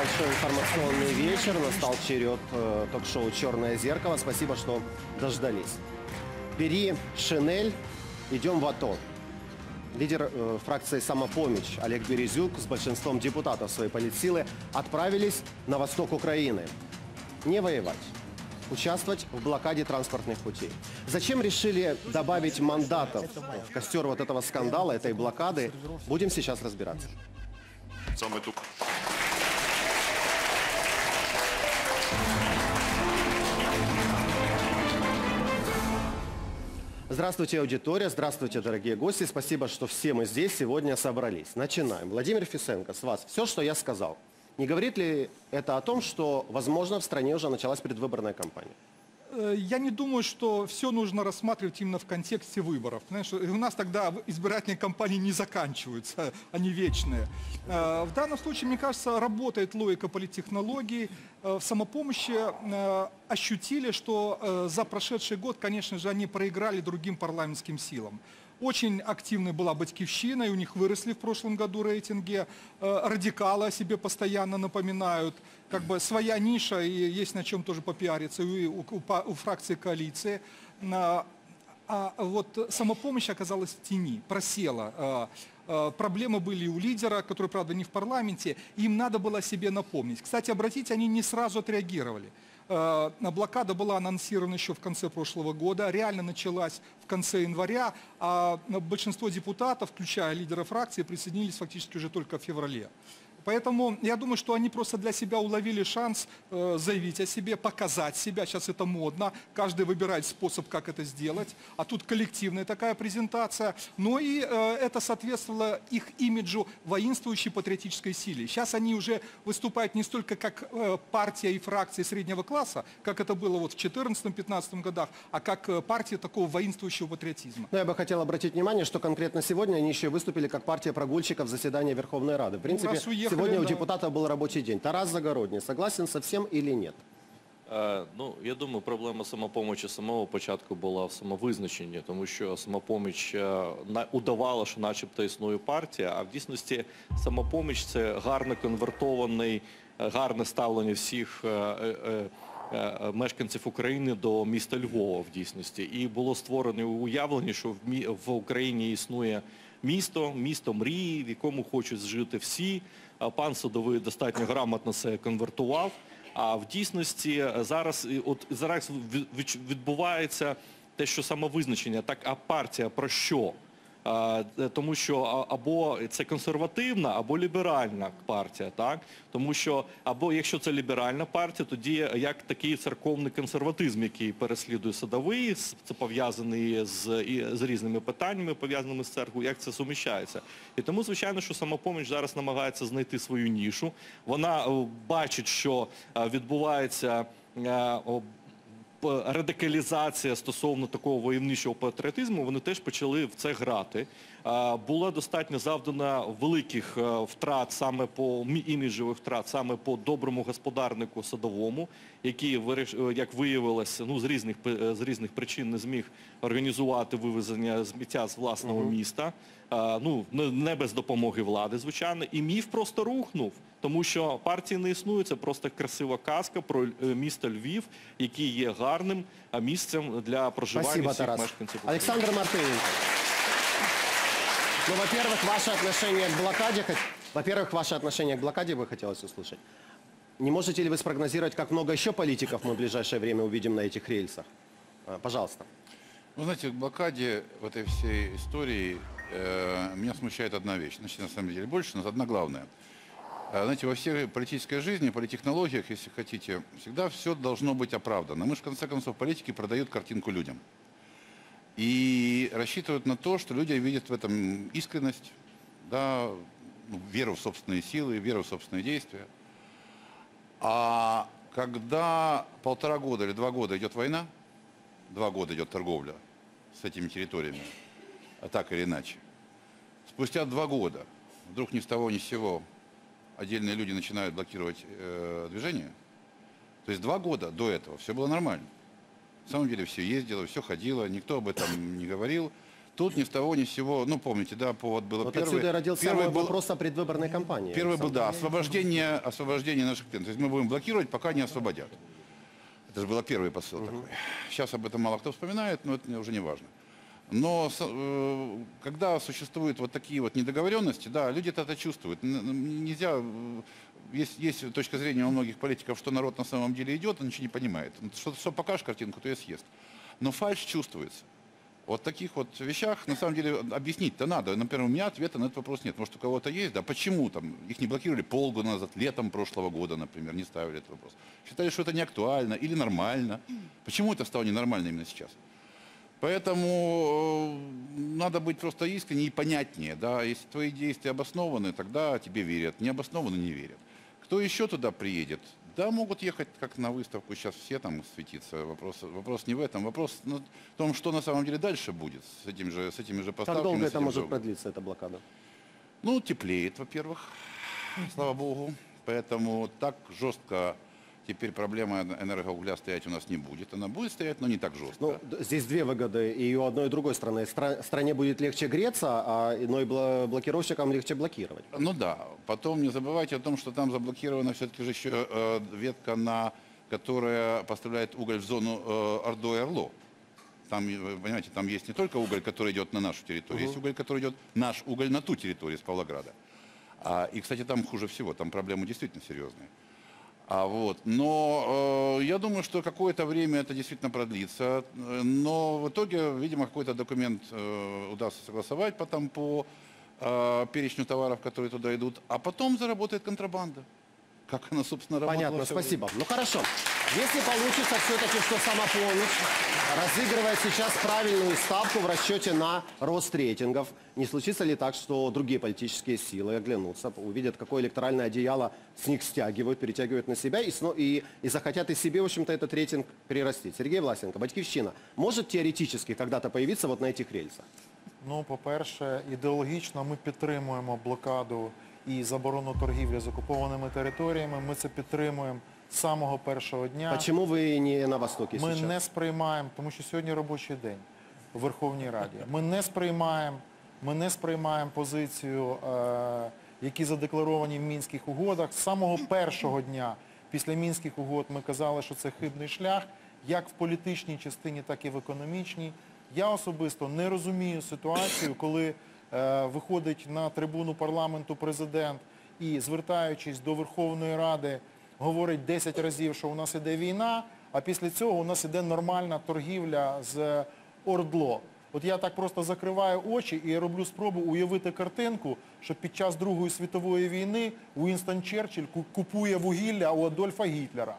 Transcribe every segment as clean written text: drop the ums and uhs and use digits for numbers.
большой информационный вечер. Настал черед ток-шоу «Черное зеркало». Спасибо, что дождались. Бери шинель, идем в АТО. Лидер фракции «Самопомощь» Олег Березюк с большинством депутатов своей политсилы отправились на восток Украины. Не воевать. Участвовать в блокаде транспортных путей. Зачем решили добавить мандатов в костер вот этого скандала, этой блокады, будем сейчас разбираться. Саме тут. Здравствуйте, аудитория, здравствуйте, дорогие гости. Спасибо, что все мы здесь сегодня собрались. Начинаем. Владимир Фисенко, с вас все, что я сказал. Не говорит ли это о том, что, возможно, в стране уже началась предвыборная кампания? Я не думаю, что все нужно рассматривать именно в контексте выборов. Знаешь, у нас тогда избирательные кампании не заканчиваются, они вечные. В данном случае, мне кажется, работает логика политтехнологий. В «Самопомощи» ощутили, что за прошедший год, конечно же, они проиграли другим парламентским силам. Очень активной была «Батькивщина», и у них выросли в прошлом году рейтинги. Радикалы о себе постоянно напоминают. Как бы своя ниша, и есть на чем тоже попиариться и у фракции коалиции. А вот «Самопомощь» оказалась в тени, просела. Проблемы были у лидера, который, правда, не в парламенте. Им надо было о себе напомнить. Кстати, обратите, они не сразу отреагировали. Блокада была анонсирована еще в конце прошлого года, реально началась в конце января, а большинство депутатов, включая лидера фракции, присоединились фактически уже только в феврале. Поэтому я думаю, что они просто для себя уловили шанс заявить о себе, показать себя. Сейчас это модно, каждый выбирает способ, как это сделать. А тут коллективная такая презентация. Но и это соответствовало их имиджу воинствующей патриотической силе. Сейчас они уже выступают не столько как партия и фракция среднего класса, как это было вот в 2014-2015 годах, а как партия такого воинствующего патриотизма. Но я бы хотел обратить внимание, что конкретно сегодня они еще выступили как партия прогульщиков заседания Верховной Рады. В принципе, сегодня у депутатов был рабочий день. Тарас Загородний согласен со всем или нет? Ну, я думаю, проблема «Самопомочі» з самого початку була в самовизначенні, тому що «Самопоміч» удавала, що начебто існує партія, а в дійсності «Самопоміч» – це гарно конвертований, гарне ставлення всіх мешканців України до міста Львова в дійсності. І було створено уявлення, що в Україні існує місто мрії, в якому хочуть жити всі. Пан Садовий достатньо грамотно це конвертував. А в дійсності зараз відбувається те, що самовизначення, так, а партія про що? Тому що або це консервативна, або ліберальна партія, так? Тому що, або якщо це ліберальна партія, тоді як такий церковний консерватизм, який переслідує Садовий, це пов'язаний з різними питаннями, пов'язаними з церквою, як це суміщається. І тому, звичайно, що «Самопоміч» зараз намагається знайти свою нішу. Вона бачить, що відбувається радикалізація стосовно такого войовничого патріотизму, вони теж почали в це грати. Було достатньо завдано великих втрат, саме по іміджових втрат, саме по доброму господарнику Садовому, який, як виявилося, з різних причин не зміг організувати вивезення сміття з власного міста. Не без допомоги влади, звичайно. І міф просто рухнув, тому що партії не існує, це просто красива казка про місто Львів, який є гарним місцем для проживання всіх мешканців України. Олександр Мартиненко. Ну, во-первых, ваше отношение к блокаде бы хотелось услышать. Не можете ли вы спрогнозировать, как много еще политиков мы в ближайшее время увидим на этих рельсах? Пожалуйста. Вы знаете, к блокаде в этой всей истории меня смущает одна вещь. Значит, на самом деле больше, но одна главная. Знаете, во всей политической жизни, политтехнологиях, если хотите, всегда все должно быть оправдано. Мы же, в конце концов, политики продают картинку людям. И рассчитывают на то, что люди видят в этом искренность, да, веру в собственные силы, веру в собственные действия. А когда 1,5 года или 2 года идет война, 2 года идет торговля с этими территориями, а так или иначе, спустя 2 года вдруг ни с того ни с сего отдельные люди начинают блокировать движение, то есть 2 года до этого все было нормально. На самом деле все ездило, все ходило, никто об этом не говорил. Тут ни с того ни с сего, ну помните, да, повод был Вот первый. отсюда и родился Первый мой был, вопрос о предвыборной кампании. первый был, да, освобождение наших клиентов. То есть мы будем блокировать, пока не освободят. Это же был первый посыл такой. Сейчас об этом мало кто вспоминает, но это уже не важно. Но когда существуют вот такие вот недоговоренности, да, люди это чувствуют. Нельзя, есть точка зрения у многих политиков, что народ на самом деле идет, он ничего не понимает. Что покажешь картинку, то и съест. Но фальшь чувствуется. Вот в таких вот вещах, на самом деле, объяснить-то надо. Например, у меня ответа на этот вопрос нет. Может, у кого-то есть, да, почему там их не блокировали полгода назад, летом прошлого года, например, не ставили этот вопрос. Считали, что это не актуально или нормально. Почему это стало ненормально именно сейчас? Поэтому надо быть просто искренне и понятнее, да. Если твои действия обоснованы, тогда тебе верят, не обоснованы, не верят. Кто еще туда приедет? Да, могут ехать как на выставку, сейчас все там светиться. Вопрос не в этом. Вопрос в том, что на самом деле дальше будет с этими же поставками. Как долго с это этим может же- продлиться, эта блокада? Ну, теплеет, во-первых, слава богу. Поэтому так жестко теперь проблема энергоугля стоять у нас не будет. Она будет стоять, но не так жестко. Ну, здесь две выгоды и у одной и другой стороны. Стране будет легче греться, но и блокировщикам легче блокировать. Ну да, потом не забывайте о том, что там заблокирована все-таки же еще ветка, которая поставляет уголь в зону Ордо и Орло. Там, вы понимаете, там есть не только уголь, который идет на нашу территорию, есть уголь, который идет, наш уголь на ту территорию, с Павлограда. И, кстати, там хуже всего, там проблемы действительно серьезные. Но я думаю, что какое-то время это действительно продлится. Но в итоге, видимо, какой-то документ удастся согласовать потом по перечню товаров, которые туда идут. А потом заработает контрабанда. Как она, собственно, работала. Понятно, всё время. спасибо. Ну хорошо. Если получится все-таки, что самопомощь разыгрывает сейчас правильную ставку в расчете на рост рейтингов, не случится ли так, что другие политические силы оглянутся, увидят, какое электоральное одеяло с них стягивают, перетягивают на себя и захотят и себе, в общем-то, этот рейтинг перерастить? Сергей Власенко, «Батьківщина» может теоретически когда-то появиться вот на этих рельсах? Ну, по-перше, ідеологічно ми підтримуємо блокаду і заборону торгівлі з окупованими територіями. Ми це підтримуємо з самого першого дня. Почему вы не на Востоке Ми сейчас? не сприймаємо, тому що сьогодні робочий день у Верховній Раді. Ми не сприймаємо позицію, які задекларовані в Мінських угодах. З самого першого дня після Мінських угод ми казали, що це хибний шлях, як в політичній частині, так і в економічній. Я особисто не розумію ситуацію, коли виходить на трибуну парламенту президент і, звертаючись до Верховної Ради, говорить 10 разів, що у нас іде війна, а після цього у нас іде нормальна торгівля з ОРДЛО. От я так просто закриваю очі і роблю спробу уявити картинку, що під час Другої світової війни Уінстон Черчилль купує вугілля у Адольфа Гітлера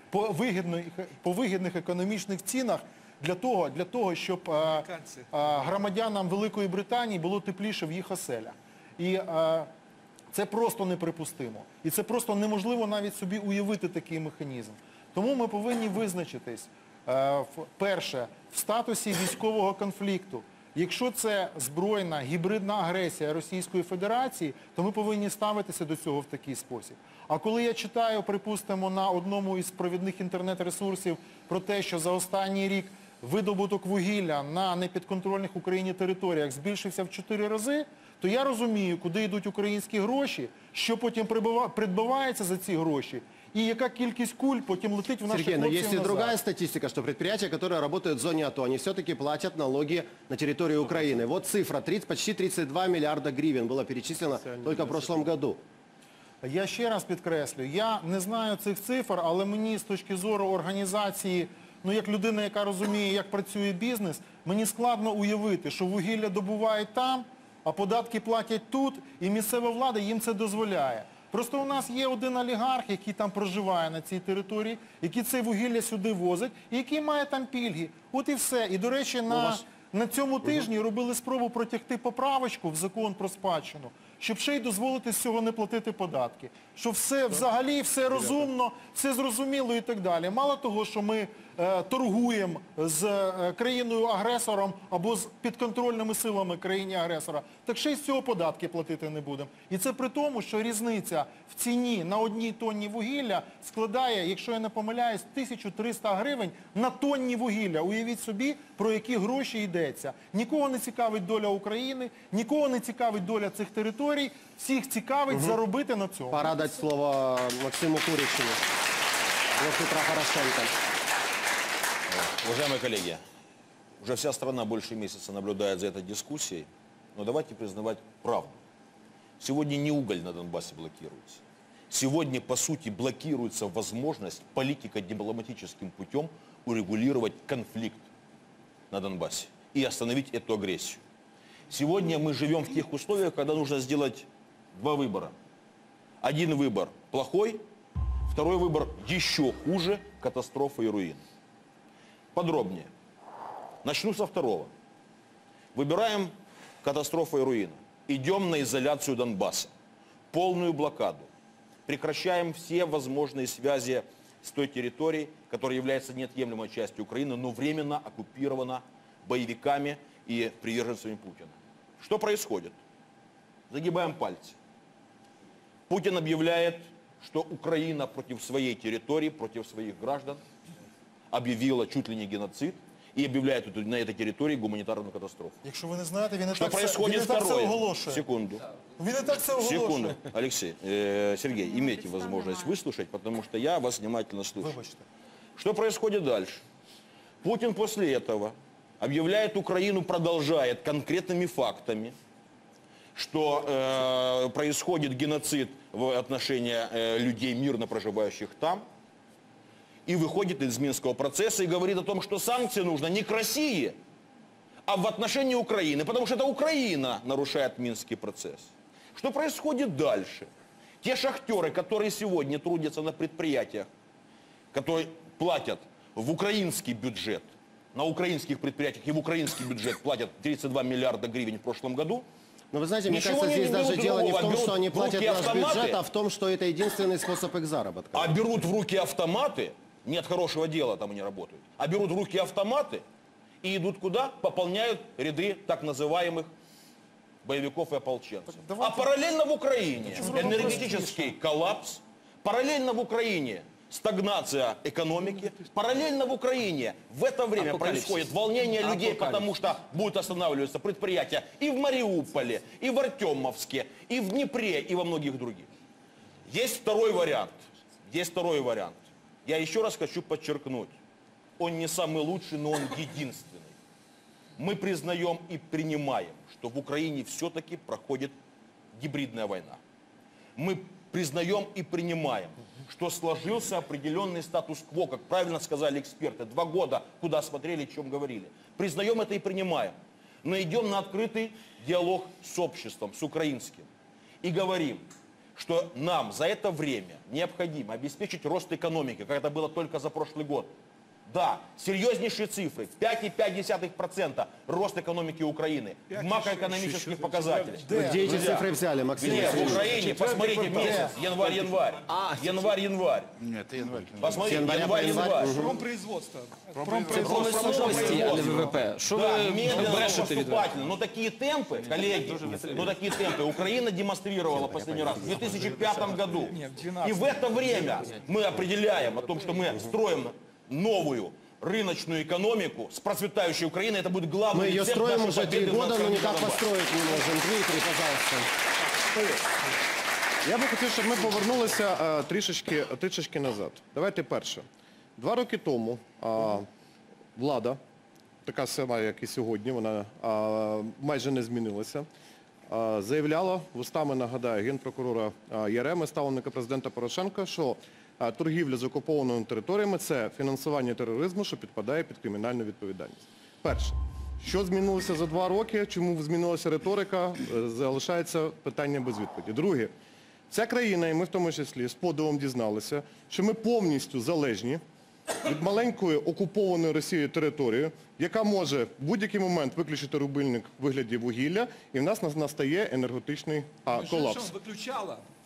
по вигідних економічних цінах для того, щоб громадянам Великої Британії було тепліше в їх оселях. І це просто неприпустимо. І це просто неможливо навіть собі уявити такий механізм. Тому ми повинні визначитись, перше, в статусі військового конфлікту. Якщо це збройна, гібридна агресія Російської Федерації, то ми повинні ставитися до цього в такий спосіб. А коли я читаю, припустимо, на одному із провідних інтернет-ресурсів про те, що за останній рік видобуток вугілля на непідконтрольних Україні територіях збільшився в 4 рази, то я розумію, куди йдуть українські гроші, що потім придбавається за ці гроші, і яка кількість куль потім летить в наших Сергей, но хлопців есть и назад. другая статистика, что предприятия, которые работают в зоне АТО, они все-таки платят налоги на территории Украины. Вот цифра, почти 32 миллиарда гривен было перечислено только в прошлом году. Я ще раз підкреслюю, я не знаю цих цифр, але мені з точки зору організації, ну як людина, яка розуміє, як працює бізнес, мені складно уявити, що вугілля добувають там, а податки платять тут, і місцева влада їм це дозволяє. Просто у нас є один олігарх, який там проживає на цій території, який це вугілля сюди возить, і який має там пільги. От і все. І, до речі, на цьому тижні робили спробу протягти поправочку в закон про спадщину, щоб ще й дозволити з цього не платити податки. Що все, взагалі, все розумно, все зрозуміло і так далі. Мало того, що ми торгуємо з країною-агресором або з підконтрольними силами країні-агресора, так ще й з цього податки платити не будемо. І це при тому, що різниця в ціні на одній тонні вугілля складає, якщо я не помиляюсь, 1300 гривень на тонні вугілля. Уявіть собі, про які гроші йдеться. Нікого не цікавить доля України, нікого не цікавить доля цих територій, всіх цікавить заробити на цьому. Пора дать слово Максиму Курищеву. Блок Петра Порошенко. Уважаемые коллеги, уже вся страна больше месяца наблюдает за этой дискуссией, но давайте признавать правду. Сегодня не уголь на Донбассе блокируется. Сегодня, по сути, блокируется возможность политико-дипломатическим путем урегулировать конфликт на Донбассе и остановить эту агрессию. Сегодня мы живем в тех условиях, когда нужно сделать два выбора. Один выбор плохой, второй выбор еще хуже, катастрофа и руин. Подробнее. Начну со второго. Выбираем катастрофа и руина. Идем на изоляцию Донбасса. Полную блокаду. Прекращаем все возможные связи с той территорией, которая является неотъемлемой частью Украины, но временно оккупирована боевиками и приверженцами Путина. Что происходит? Загибаем пальцы. Путин объявляет, что Украина против своей территории, против своих граждан объявила чуть ли не геноцид и объявляет на этой территории гуманитарную катастрофу. Якщо ви не знаєте, він і Что так происходит це второе? оголошує. Секунду. Він і так це оголошує. Секунду. Алексей, Сергей, имейте возможность выслушать, потому что я вас внимательно слушаю. Вибачте. Что происходит дальше? Путин после этого объявляет Украину, продолжает конкретными фактами, что происходит геноцид в отношении людей, мирно проживающих там, и выходит из Минского процесса и говорит о том, что санкции нужно не к России, а в отношении Украины, потому что это Украина нарушает Минский процесс. Что происходит дальше? Те шахтеры, которые сегодня трудятся на предприятиях, которые платят в украинский бюджет, на украинских предприятиях и в украинский бюджет платят 32 миллиарда гривен в прошлом году. Но вы знаете, мне Ничего кажется, не здесь даже берут дело не в другого, том, что они берут в руки платят наш автоматы. бюджет, а в том, что это единственный способ их заработка. А берут в руки автоматы, нет хорошего дела, там они работают, а берут в руки автоматы и идут куда? Пополняют ряды так называемых боевиков и ополченцев. А параллельно в Украине энергетический коллапс, параллельно в Украине стагнация экономики, параллельно в Украине в это время происходит волнение людей, потому что будут останавливаться предприятия и в Мариуполе, и в Артемовске, и в Днепре, и во многих других. Есть второй вариант. Есть второй вариант. Я еще раз хочу подчеркнуть. Он не самый лучший, но он единственный. Мы признаем и принимаем, что в Украине все-таки проходит гибридная война. Мы признаем и принимаем, что сложился определенный статус-кво, как правильно сказали эксперты. 2 года куда смотрели, о чем говорили. Признаем это и принимаем. Но идем на открытый диалог с обществом, с украинским. И говорим, что нам за это время необходимо обеспечить рост экономики, как это было только за прошлый год. Да, серьезнейшие цифры, 5,5% рост экономики Украины, в макроэкономических показателях. Где эти цифры взяли, Максим? Где? В Васильевич? Украине, посмотрите месяц, январь-январь. Январь-январь. Нет, это январь. Посмотрите, Января по январь-январь. Промпроизводство. Новості, а не ВВП. Що Да, ви медленно, брешете від поступательно. Но такие темпы, коллеги, но такие темпы Украина демонстрировала последний раз в 2005 году. И в это время мы определяем о том, что мы строим новую рыночную экономику с процветающей Украиной. Это будет главный Мы ее рецепт строим нашей уже 3 победы в года, но никак Донбассе. построить не можем. Дмитрий, пожалуйста. Я би хотів, щоб ми повернулися трішечки назад. Давайте перше. 2 роки тому влада, така сама, як і сьогодні, вона майже не змінилася, заявляла, вустами, нагадаю, генпрокурора Яреми, ставленика президента Порошенка, що торгівля з окупованими територіями – це фінансування тероризму, що підпадає під кримінальну відповідальність. Перше. Що змінилося за 2 роки, чому змінилася риторика, залишається питання без відповіді. Друге. Ця країна, і ми в тому числі з подивом дізналися, що ми повністю залежні від маленької окупованої Росією території, яка може в будь-який момент виключити рубильник в вигляді вугілля, і в нас настає енергетичний колапс. Выключала.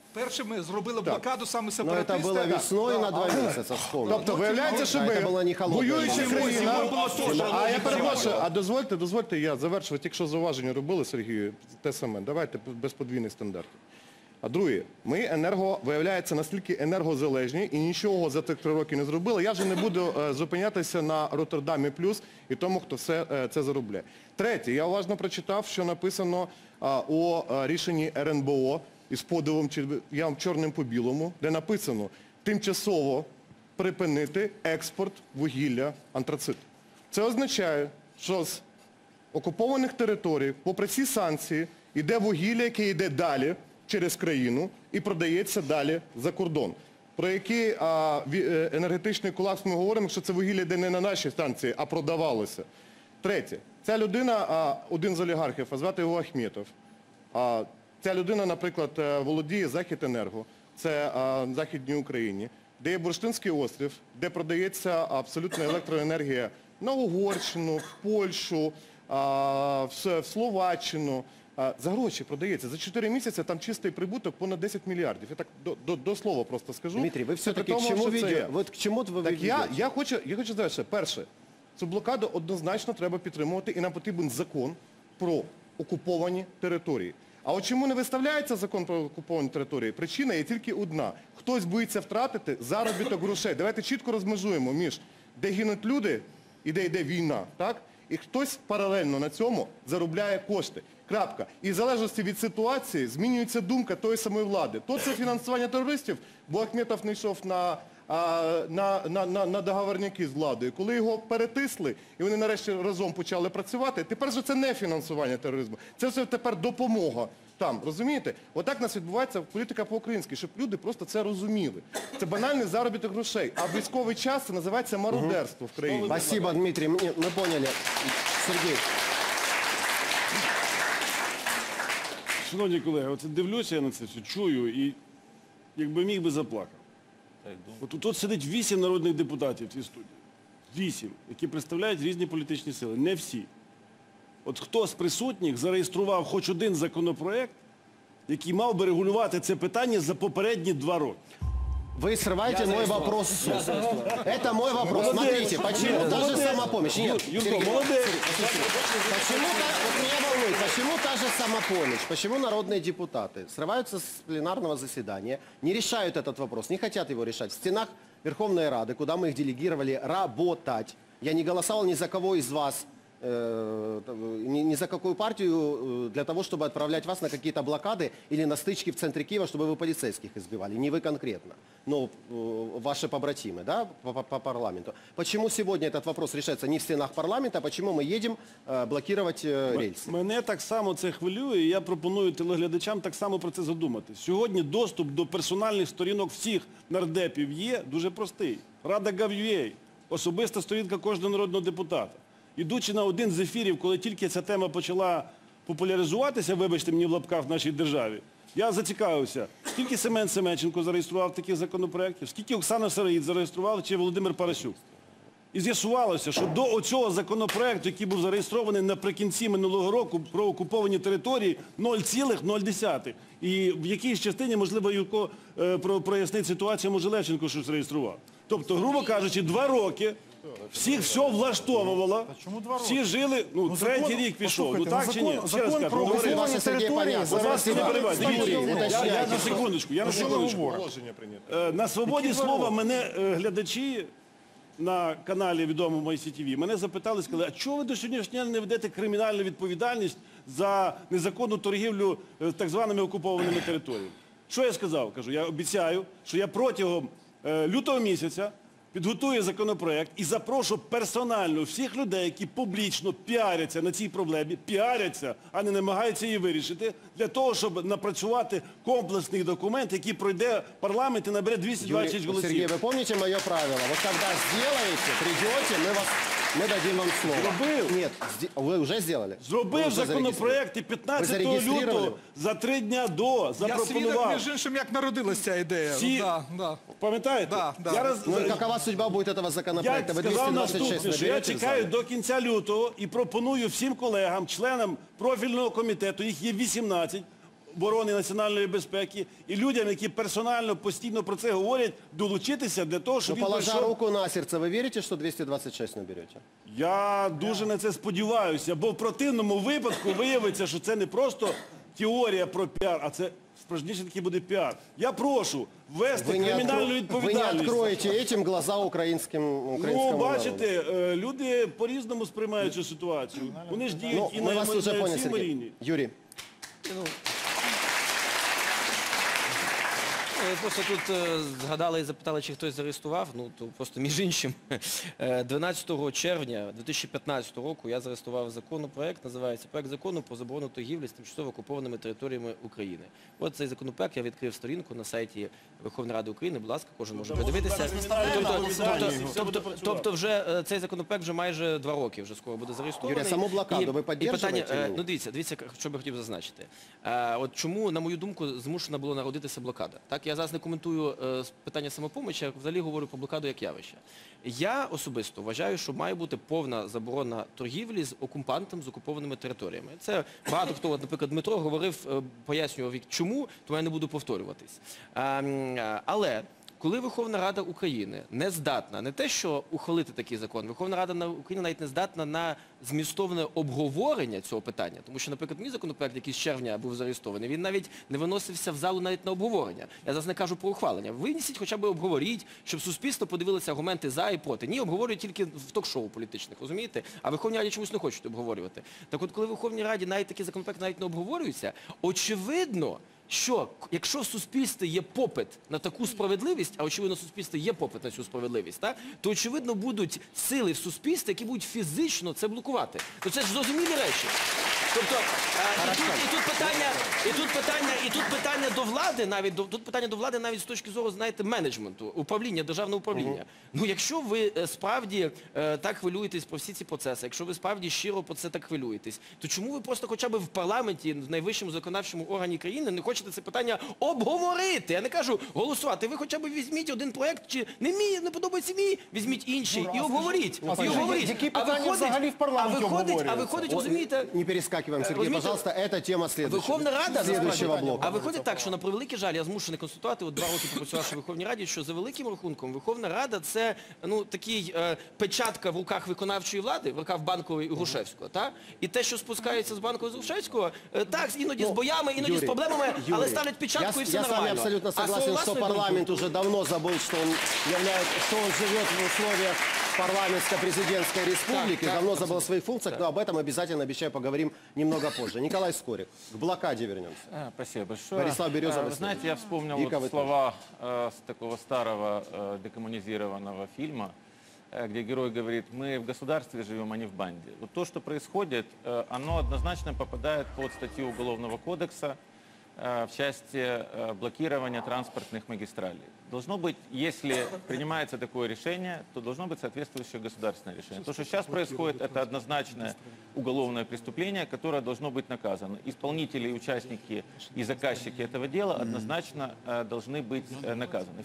Першими зробили блокаду саме Но это сепаратисти. было весной на 2 месяца, вспомнил. Тобто виявляється, що А ми, це була не холодна воююча зима. країна, Зима. а я перепрошую, а дозвольте, я завершу, ви тільки що зауваження робили, Сергію, те саме, давайте без подвійних стандартів. А друге, ми виявляється, настільки енергозалежні і нічого за тих 3 роки не зробили. Я вже не буду зупинятися на Роттердамі плюс і тому, хто все це заробляє. Третє, я уважно прочитав, що написано у рішенні РНБО із подивом чорним по білому, де написано тимчасово припинити експорт вугілля антрациту. Це означає, що з окупованих територій, попри всі санкції, йде вугілля, яке йде далі через країну і продається далі за кордон. Про який енергетичний колапс ми говоримо, що це вугілля йде не на наші станції, а продавалося. Третє. Ця людина, один з олігархів, а звати його Ахметов. Ця людина, наприклад, володіє Західенерго, це в Західній Україні, де є Бурштинський острів, де продається абсолютно електроенергія на Угорщину, в Польщу, в Словаччину. За гроші продається. За 4 місяці там чистий прибуток понад 10 мільярдів. Я так до слова просто скажу. Дмитрий, вы Це все-таки при к тому, чему що це є. ведете? Вот к чему вы Так ведете? я хочу сказати, перше, цю блокаду однозначно треба підтримувати і нам потрібен закон про окуповані території. А от чому не виставляється закон про окуповані території? Причина є тільки одна. Хтось боїться втратити заробіток грошей. Давайте чітко розмежуємо між де гинуть люди і де йде війна, так? І хтось паралельно на цьому заробляє кошти. Крапка. І в залежності від ситуації змінюється думка тої самої влади. То це фінансування терористів, бо Ахметов не йшов на договорняки з владою. Коли його перетисли, і вони нарешті разом почали працювати, тепер же це не фінансування тероризму. Це все тепер допомога там, розумієте? Отак у нас відбувається політика по-українськи, щоб люди просто це розуміли. Це банальний заробіток грошей, а в військовий час це називається мародерство в країні. Спасибо, Дмитрий. Мы поняли. Сергей. Шановні колеги, оце дивлюся я на це все, чую і якби міг би заплакав. От тут сидить 8 народних депутатів в цій студії. 8, які представляють різні політичні сили. Не всі. От хто з присутніх зареєстрував хоч один законопроект, який мав би регулювати це питання за попередні 2 роки? Вы срываете мой вопрос с уст. Это мой вопрос. Смотрите, почему та же самопомощь? Нет, Юрко, Сергей, молодець. вот меня волнует, почему та же самопомощь, почему народные депутаты срываются с пленарного заседания, не решают этот вопрос, не хотят его решать в стенах Верховной Рады, куда мы их делегировали работать. Я не голосовал ни за кого из вас, ни за какую партию для того, чтобы отправлять вас на какие-то блокады или на стычки в центре Киева, чтобы вы полицейских избивали. Не вы конкретно, но ваши побратимы, да, по парламенту. Почему сегодня этот вопрос решается не в стенах парламента, а почему мы едем блокировать рельсы? Мене так само це хвилює, і я пропоную телеглядачам так само про це задумати. Сьогодні доступ до персональних сторінок всіх нардепів є дуже простий. Рада.gov.ua, особиста сторінка кожного народного депутата. Ідучи на один з ефірів, коли тільки ця тема почала популяризуватися, вибачте мені в лапках в нашій державі, я зацікавився, скільки Семен Семенченко зареєстрував таких законопроєктів, скільки Оксана Сироїд зареєструвала, чи Володимир Парасюк. І з'ясувалося, що до оцього законопроєкту, який був зареєстрований наприкінці минулого року про окуповані території, 0,0. І в якійсь частині, можливо, Юрко прояснить ситуацію, може Левченко щось реєстрував. Тобто, грубо кажучи, 2 роки всіх все влаштовувало, всі жили, третій рік пішов, так чи ні? Ще раз кажу, говори. Будь ласка, не перебивайте. Дивіться, я на секундочку. На свободі слова мене глядачі на каналі відомому ICTV, мене запитали, сказали, а чого ви до сьогоднішнього дня не ведете кримінальну відповідальність за незаконну торгівлю так званими окупованими територіями? Що я сказав? Кажу, я обіцяю, що я протягом лютого місяця підготую законопроект і запрошу персонально всіх людей, які публічно піаряться на цій проблемі, піаряться, а не намагаються її вирішити, для того, щоб напрацювати комплексний документ, який пройде парламент і набере 226 голосів. Сергей, вы помните мое правило? Вот когда сделаете, придете, мы дадим вам слово. Зробив. Нет, вы уже сделали? Вы Зробив уже законопроект і 15 зареєстрували? лютого за 3 дня до Я свідок, запропонував. між іншим, як народилася ця ідея. Всі- Да. Пам'ятаєте? Да. Я Ну и какова судьба будет этого Я законопроекта? Вы сказав 226 наступне, що я наберете в чекаю зале? до кінця лютого і пропоную всім колегам, членам профільного комітету, їх є 18, оборони і національної безпеки, і людям, які персонально, постійно про це говорять, долучитися для того, Но щоб він положа пройшов. руку на сердце, вы верите, что 226 наберете? Я дуже на це сподіваюся, бо в противному випадку виявиться, що це не просто теорія про піар, а це справжніше таки буде піар. Я прошу ввести кримінальну Вы не відповідальність. откроете этим глаза украинскому народу. Бачите, люди по-різному сприймають цю ситуацію. Вони ж діють Ну, і мы на вас уже поняли, емоційному Сергей. рівні. Юрий. Ви просто тут згадали і запитали, чи хтось зареєстрував. Ну, то просто між іншим. 12 червня 2015 року я зареєстрував законопроект, називається «Проект закону про заборону торгівлі з тимчасово окупованими територіями України». От цей законопроект я відкрив сторінку на сайті Верховної Ради України. Будь ласка, кожен може подивитися. Тобто вже цей законопроект вже майже 2 роки вже скоро буде зареєстрований. Юрій, саму блокаду ви підтримуєте чи ні? Ну дивіться, що би хотів зазначити. От чому, на мою думку, змушена була народитися блокада? Так, я зараз не коментую питання самопомочі, а взагалі говорю про блокаду як явище. Я особисто вважаю, що має бути повна заборона торгівлі з окупантом, з окупованими територіями. Це багато хто, от, наприклад, Дмитро говорив, пояснював, чому, тому я не буду повторюватись. Але коли Верховна Рада України не здатна, не те, що ухвалити такий закон, Верховна Рада України навіть не здатна на змістовне обговорення цього питання. Тому що, наприклад, мій законопроект, який з червня був зареєстрований, він навіть не виносився в залу навіть на обговорення. Я зараз не кажу про ухвалення. Винесіть, хоча б обговоріть, щоб суспільство подивилося аргументи за і проти. Ні, обговорюють тільки в ток-шоу політичних, розумієте? А в Верховній Раді чомусь не хочуть обговорювати. Так от, коли в Верховній Раді навіть такий законопроект навіть не обговорюється, очевидно, що якщо в суспільстві є попит на таку справедливість, а очевидно в суспільстві є попит на цю справедливість, так, то очевидно будуть сили в суспільстві, які будуть фізично це блокувати. То це ж зрозумілі речі. Тобто, і тут питання до влади навіть з точки зору, знаєте, менеджменту, управління, державного управління. Ну, якщо ви справді так хвилюєтесь про всі ці процеси, якщо ви справді щиро про це так хвилюєтесь, то чому ви просто хоча б в парламенті, в найвищому законодавчому органі країни, не хочете це питання обговорити? Я не кажу голосувати. Ви хоча б візьміть один проект, чи не подобається мій, візьміть інший і обговоріть. Які питання взагалі в парламенті обговорюються? А виходить, розумієте, Не перескакиваем, Сергей, пожалуйста, это тема Верховна Рада, следующего блока. а виходить так, що на превеликий жаль, я змушений констатувати, от 2 роки пропрацювавши в Верховній Раді, що за великим рахунком Верховна Рада це, ну, такий печатка в руках виконавчої влади, в руках Банкової і Грушевського, та? І те, що спускається з Банкової з Грушевського, так, іноді з боями, іноді з проблемами, але ставлять печатку і все Я с нормально. вами абсолютно согласен, что парламент уже давно забыл, что он живет в условиях парламентско-президентской республики, давно забыл о своих функциях, но об этом обязательно, обещаю, поговорим немного позже. Николай Скорик, к блокаде вернемся. Спасибо большое. Борислав Береза. Вы знаете, я вспомнил Вика, вот вы слова с такого старого декоммунизированного фильма, где герой говорит: мы в государстве живем, а не в банде. Вот то, что происходит, оно однозначно попадает под статью Уголовного кодекса в части блокирования транспортных магистралей. Должно быть, если принимается такое решение, то должно быть соответствующее государственное решение. То, что сейчас происходит, это однозначное уголовное преступление, которое должно быть наказано. Исполнители, участники и заказчики этого дела однозначно должны быть наказаны.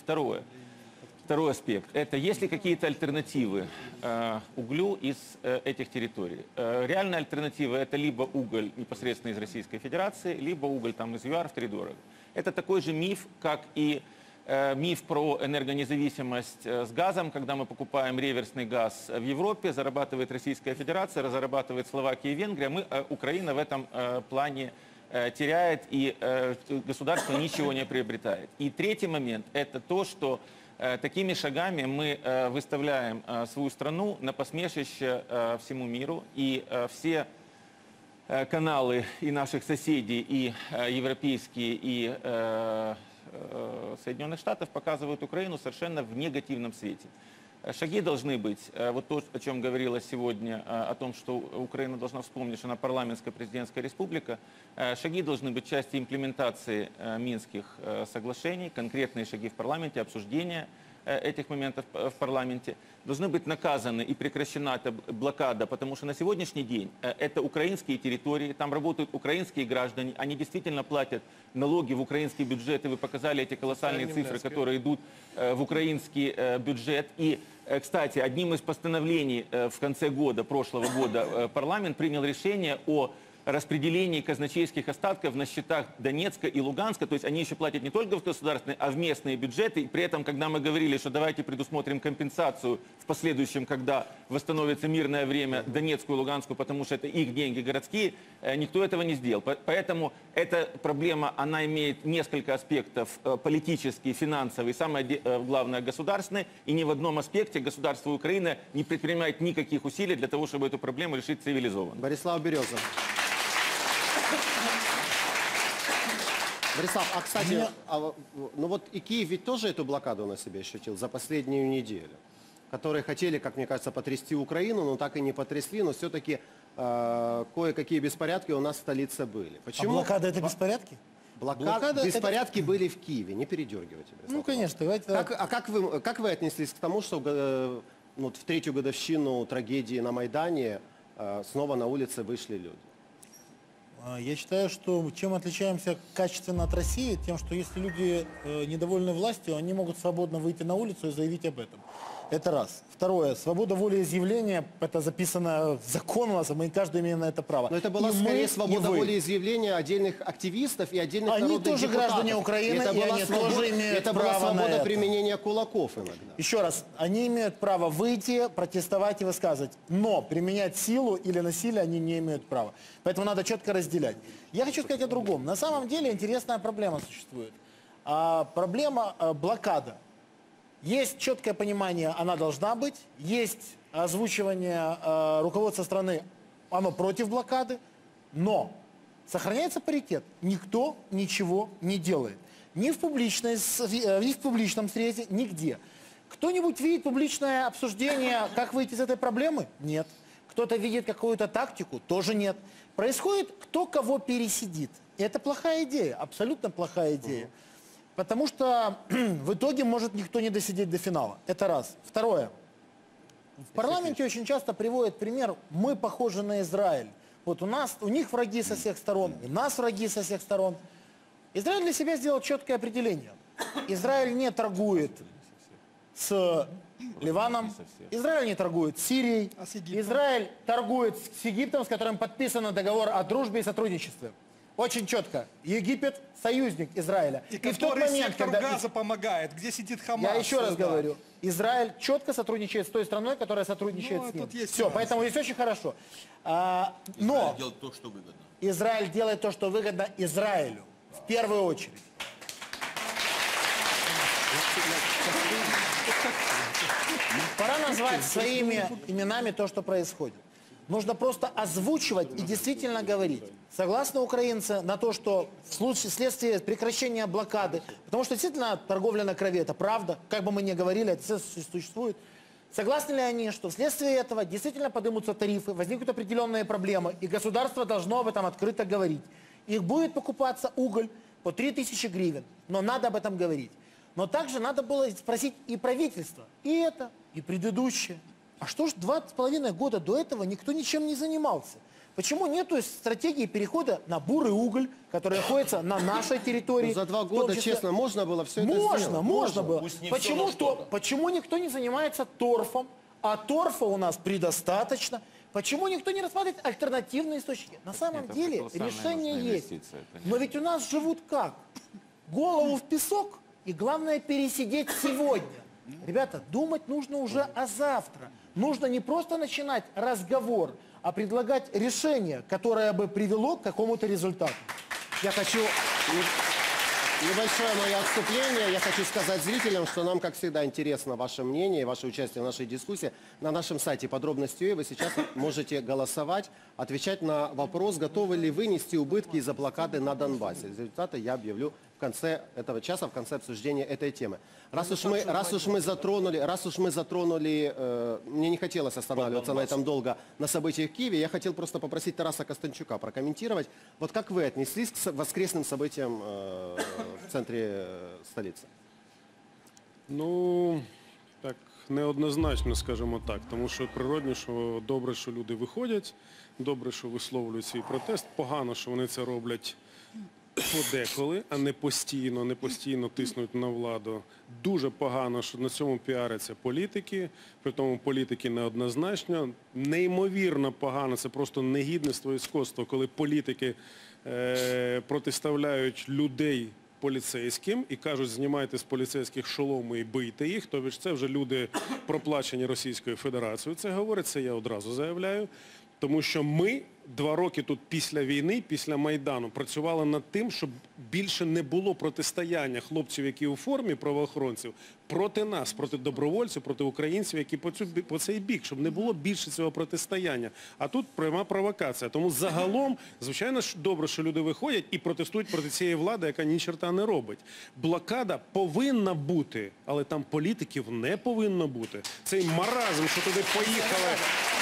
Второй аспект – это есть ли какие-то альтернативы углю из этих территорий. Реальная альтернатива – это либо уголь непосредственно из Российской Федерации, либо уголь там, из ЮАР втридорого. Это такой же миф, как и миф про энергонезависимость с газом, когда мы покупаем реверсный газ в Европе, зарабатывает Российская Федерация, разрабатывает Словакия и Венгрия, Украина в этом плане теряет, и государство ничего не приобретает. И третий момент – это то, что такими шагами мы выставляем свою страну на посмешище всему миру, и все каналы и наших соседей, и европейские, и Соединенных Штатов показывают Украину совершенно в негативном свете. Шаги должны быть, вот то, о чем говорилось сегодня, о том, что Украина должна вспомнить, что она парламентская президентская республика, шаги должны быть частью имплементации Минских соглашений, конкретные шаги в парламенте, обсуждения этих моментов в парламенте. Должны быть наказаны и прекращена эта блокада, потому что на сегодняшний день это украинские территории, там работают украинские граждане, они действительно платят налоги в украинский бюджет, и вы показали эти колоссальные цифры, которые идут в украинский бюджет. И, кстати, одним из постановлений в конце года, прошлого года, парламент принял решение о распределении казначейских остатков на счетах Донецка и Луганска. То есть они еще платят не только в государственные, а в местные бюджеты. И при этом, когда мы говорили, что давайте предусмотрим компенсацию в последующем, когда восстановится мирное время Донецку и Луганску, потому что это их деньги городские, никто этого не сделал. Поэтому эта проблема, она имеет несколько аспектов: политический, финансовый, самое главное государственный. И ни в одном аспекте государство Украины не предпринимает никаких усилий для того, чтобы эту проблему решить цивилизованно. Борислав Береза. Борислав, а кстати, ну вот и Киев ведь тоже эту блокаду на себе ощутил за последнюю неделю, которые хотели, как мне кажется, потрясти Украину, но так и не потрясли, но все-таки кое-какие беспорядки у нас в столице были. Почему? А блокада это беспорядки? Беспорядки были в Киеве, не передергивайте. Ну, конечно, давайте. Как вы отнеслись к тому, что в 3-ю годовщину трагедии на Майдане снова на улицы вышли люди? Я считаю, что чем отличаемся качественно от России, тем, что если люди недовольны властью, они могут свободно выйти на улицу и заявить об этом. Это раз. Второе. Свобода волеизъявления, это записано в закон у нас, и мы каждый имеем на это право. Но это была скорее свобода волеизъявления отдельных активистов и отдельных народных депутатов. Они тоже граждане Украины, и они тоже имеют право на это. Это была свобода применения кулаков иногда. Еще раз, они имеют право выйти, протестовать и высказывать, но применять силу или насилие они не имеют права. Поэтому надо четко разделять. Я хочу сказать о другом. На самом деле интересная проблема существует. Проблема блокада. Есть четкое понимание, она должна быть. Есть озвучивание руководства страны, оно против блокады. Но сохраняется паритет. Никто ничего не делает. Ни в публичном срезе, нигде. Кто-нибудь видит публичное обсуждение, как выйти из этой проблемы? Нет. Кто-то видит какую-то тактику? Тоже нет. Происходит, кто кого пересидит. И это плохая идея, абсолютно плохая идея. Потому что в итоге может никто не досидеть до финала. Это раз. Второе. В парламенте очень часто приводят пример: мы похожи на Израиль. Вот у них враги со всех сторон, у нас враги со всех сторон. Израиль для себя сделал четкое определение. Израиль не торгует с Ливаном, Израиль не торгует с Сирией, Израиль торгует с Египтом, с которым подписан договор о дружбе и сотрудничестве. Очень четко. Египет – союзник Израиля. И в тот момент, когда Газа помогает, где сидит Хамас. Я еще раз говорю. Израиль четко сотрудничает с той страной, которая сотрудничает с ним. Все, поэтому здесь очень хорошо. Но Израиль делает то, что выгодно. Израиль делает то, что выгодно Израилю. В первую очередь. Пора назвать своими именами то, что происходит. Нужно просто озвучивать и действительно говорить. Согласны украинцы на то, что вследствие прекращения блокады, потому что действительно торговля на крови – это правда, как бы мы ни говорили, это существует. Согласны ли они, что вследствие этого действительно поднимутся тарифы, возникнут определенные проблемы, и государство должно об этом открыто говорить? Их будет покупаться уголь по 3000 гривен, но надо об этом говорить. Но также надо было спросить и правительство, и это, и предыдущее. А что ж 2,5 года до этого никто ничем не занимался? Почему нету стратегии перехода на бурый уголь, который находится на нашей территории? За 2 года, честно, можно было все это сделать? Можно было. Почему никто не занимается торфом? А торфа у нас предостаточно. Почему никто не рассматривает альтернативные источники? На самом деле решение есть. Но ведь у нас живут как? Голову в песок и, главное, пересидеть сегодня. Ребята, думать нужно уже о завтра. Нужно не просто начинать разговор, а предлагать решение, которое бы привело к какому-то результату. Я хочу небольшое мое отступление. Я хочу сказать зрителям, что нам, как всегда, интересно ваше мнение и ваше участие в нашей дискуссии. На нашем сайте подробности вы сейчас можете голосовать, отвечать на вопрос, готовы ли вы нести убытки из-за блокады на Донбассе. Результаты я объявлю в конце этого часа, в конце обсуждения этой темы. Раз уж мы затронули, мне не хотелось останавливаться на этом долго, на событиях в Киеве, я хотел просто попросить Тараса Костанчука прокомментировать. Вот как вы отнеслись к воскресным событиям в центрі столиці? Ну, так, неоднозначно, скажімо так, тому що природно, що добре, що люди виходять, добре, що висловлюють свій протест, погано, що вони це роблять подеколи, а не постійно тиснуть на владу. Дуже погано, що на цьому піаряться політики, при тому політики неоднозначно. Неймовірно погано, це просто негідництво і скотство, коли політики протиставляють людей поліцейським і кажуть, знімайте з поліцейських шоломи і бийте їх, тобто це вже люди проплачені Російською Федерацією. Це говорить, це я одразу заявляю. Тому що ми 2 роки тут після війни, після Майдану, працювали над тим, щоб більше не було протистояння хлопців, які у формі правоохоронців, проти нас, проти добровольців, проти українців, які по цей бік, щоб не було більше цього протистояння. А тут пряма провокація. Тому загалом, звичайно, добре, що люди виходять і протестують проти цієї влади, яка ні черта не робить. Блокада повинна бути, але там політиків не повинно бути. Цей маразм, що туди поїхали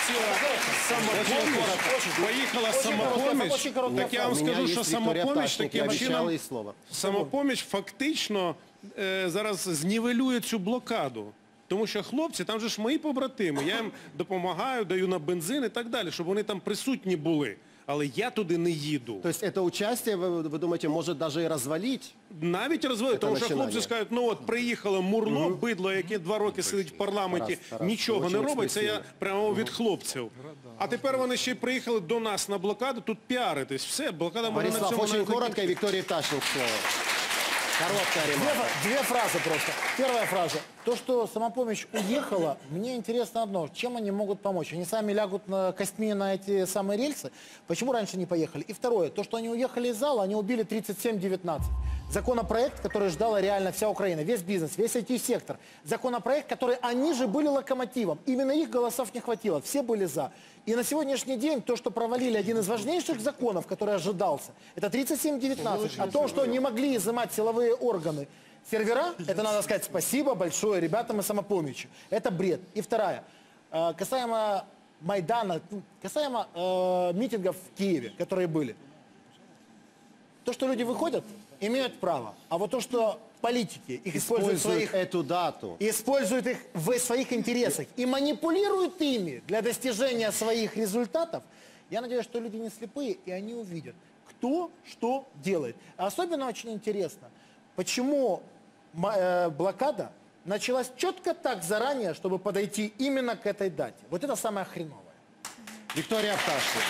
самопоміч, так я вам скажу, що самопоміч таким чином, самопоміч фактично зараз знівелює цю блокаду. Тому що хлопці, там же ж мої побратими, я їм допомагаю, даю на бензин і так далі, щоб вони там присутні були. Але я туди не їду. Тобто це участь, ви думаєте, може навіть і розвалити? Навіть розвалити, тому що хлопці скажуть, ну от приїхало Мурло, бидло, яке 2 роки сидить в парламенті, нічого не робить, це я прямо від хлопців. А тепер вони ще й приїхали до нас на блокаду, тут піаритись, все, блокада може на цьому... Борислав, очень коротко, и Виктория Тащенко слово. Короткая ремарка. 2 фразы просто. Первая фраза. То, что самопомощь уехала, мне интересно одно. Чем они могут помочь? Они сами лягут костьми на эти самые рельсы? Почему раньше не поехали? И второе. То, что они уехали из зала, они убили 37-19. Законопроект, который ждала реально вся Украина, весь бизнес, весь IT-сектор. Законопроект, который они же были локомотивом. Именно их голосов не хватило. Все были за. И на сегодняшний день то, что провалили один из важнейших законов, который ожидался, это 37-19. О том, что не могли изымать силовые органы сервера, это надо сказать спасибо большое ребятам и самопомощи. Это бред. И вторая. Касаемо Майдана, касаемо митингов в Киеве, которые были. То, что люди выходят, имеют право. А вот то, что политики их используют эту дату. Используют их в своих интересах и манипулируют ими для достижения своих результатов, я надеюсь, что люди не слепые, и они увидят, кто что делает. А особенно очень интересно, почему блокада началась четко так заранее, чтобы подойти именно к этой дате. Вот это самое хреновое. Виктория Пташник.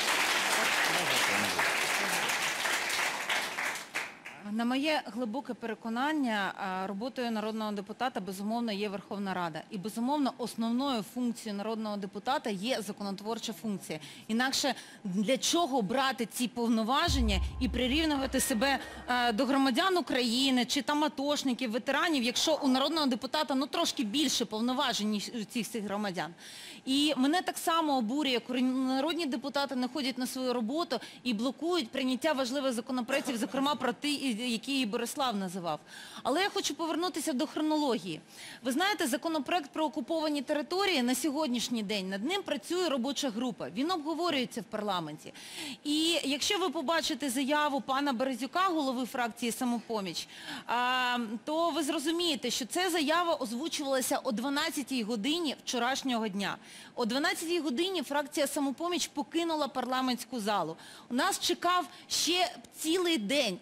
На моє глибоке переконання, роботою народного депутата, безумовно, є Верховна Рада. І, безумовно, основною функцією народного депутата є законотворча функція. Інакше для чого брати ці повноваження і прирівнювати себе до громадян України, чи там атошників, ветеранів, якщо у народного депутата трошки більше повноважень, ніж у цих всіх громадян. І мене так само обурює, коли народні депутати не ходять на свою роботу і блокують прийняття важливих законопроєктів, зокрема про ті, які і Борислав називав. Але я хочу повернутися до хронології. Ви знаєте, законопроект про окуповані території на сьогоднішній день, над ним працює робоча група. Він обговорюється в парламенті. І якщо ви побачите заяву пана Березюка, голови фракції «Самопоміч», то ви зрозумієте, що ця заява озвучувалася о 12-й годині вчорашнього дня. О 12-й годині фракція «Самопоміч» покинула парламентську залу. У нас чекав ще цілий день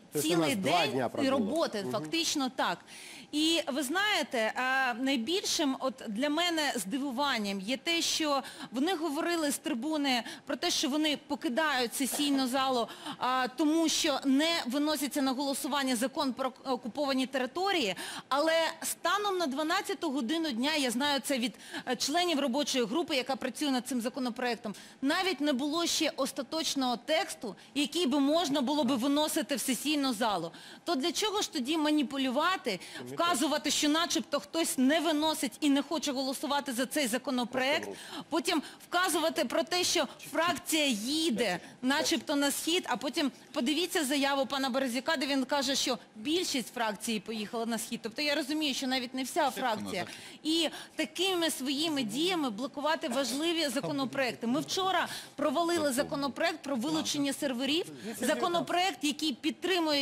і роботи, фактично так. І ви знаєте, найбільшим для мене здивуванням є те, що вони говорили з трибуни про те, що вони покидають сесійну залу, тому що не виноситься на голосування закон про окуповані території, але станом на 12-ту годину дня, я знаю це від членів робочої групи, яка працює над цим законопроектом, навіть не було ще остаточного тексту, який би можна було би виносити в сесійну залу. То для чого ж тоді маніпулювати, вказувати, що начебто хтось не виносить і не хоче голосувати за цей законопроект, потім вказувати про те, що фракція їде начебто на схід, а потім подивіться заяву пана Березюка, де він каже, що більшість фракції поїхала на схід. Тобто я розумію, що навіть не вся фракція. І такими своїми діями блокувати важливі законопроекти. Ми вчора провалили законопроект про вилучення серверів, законопроект, який підтримує бізнес,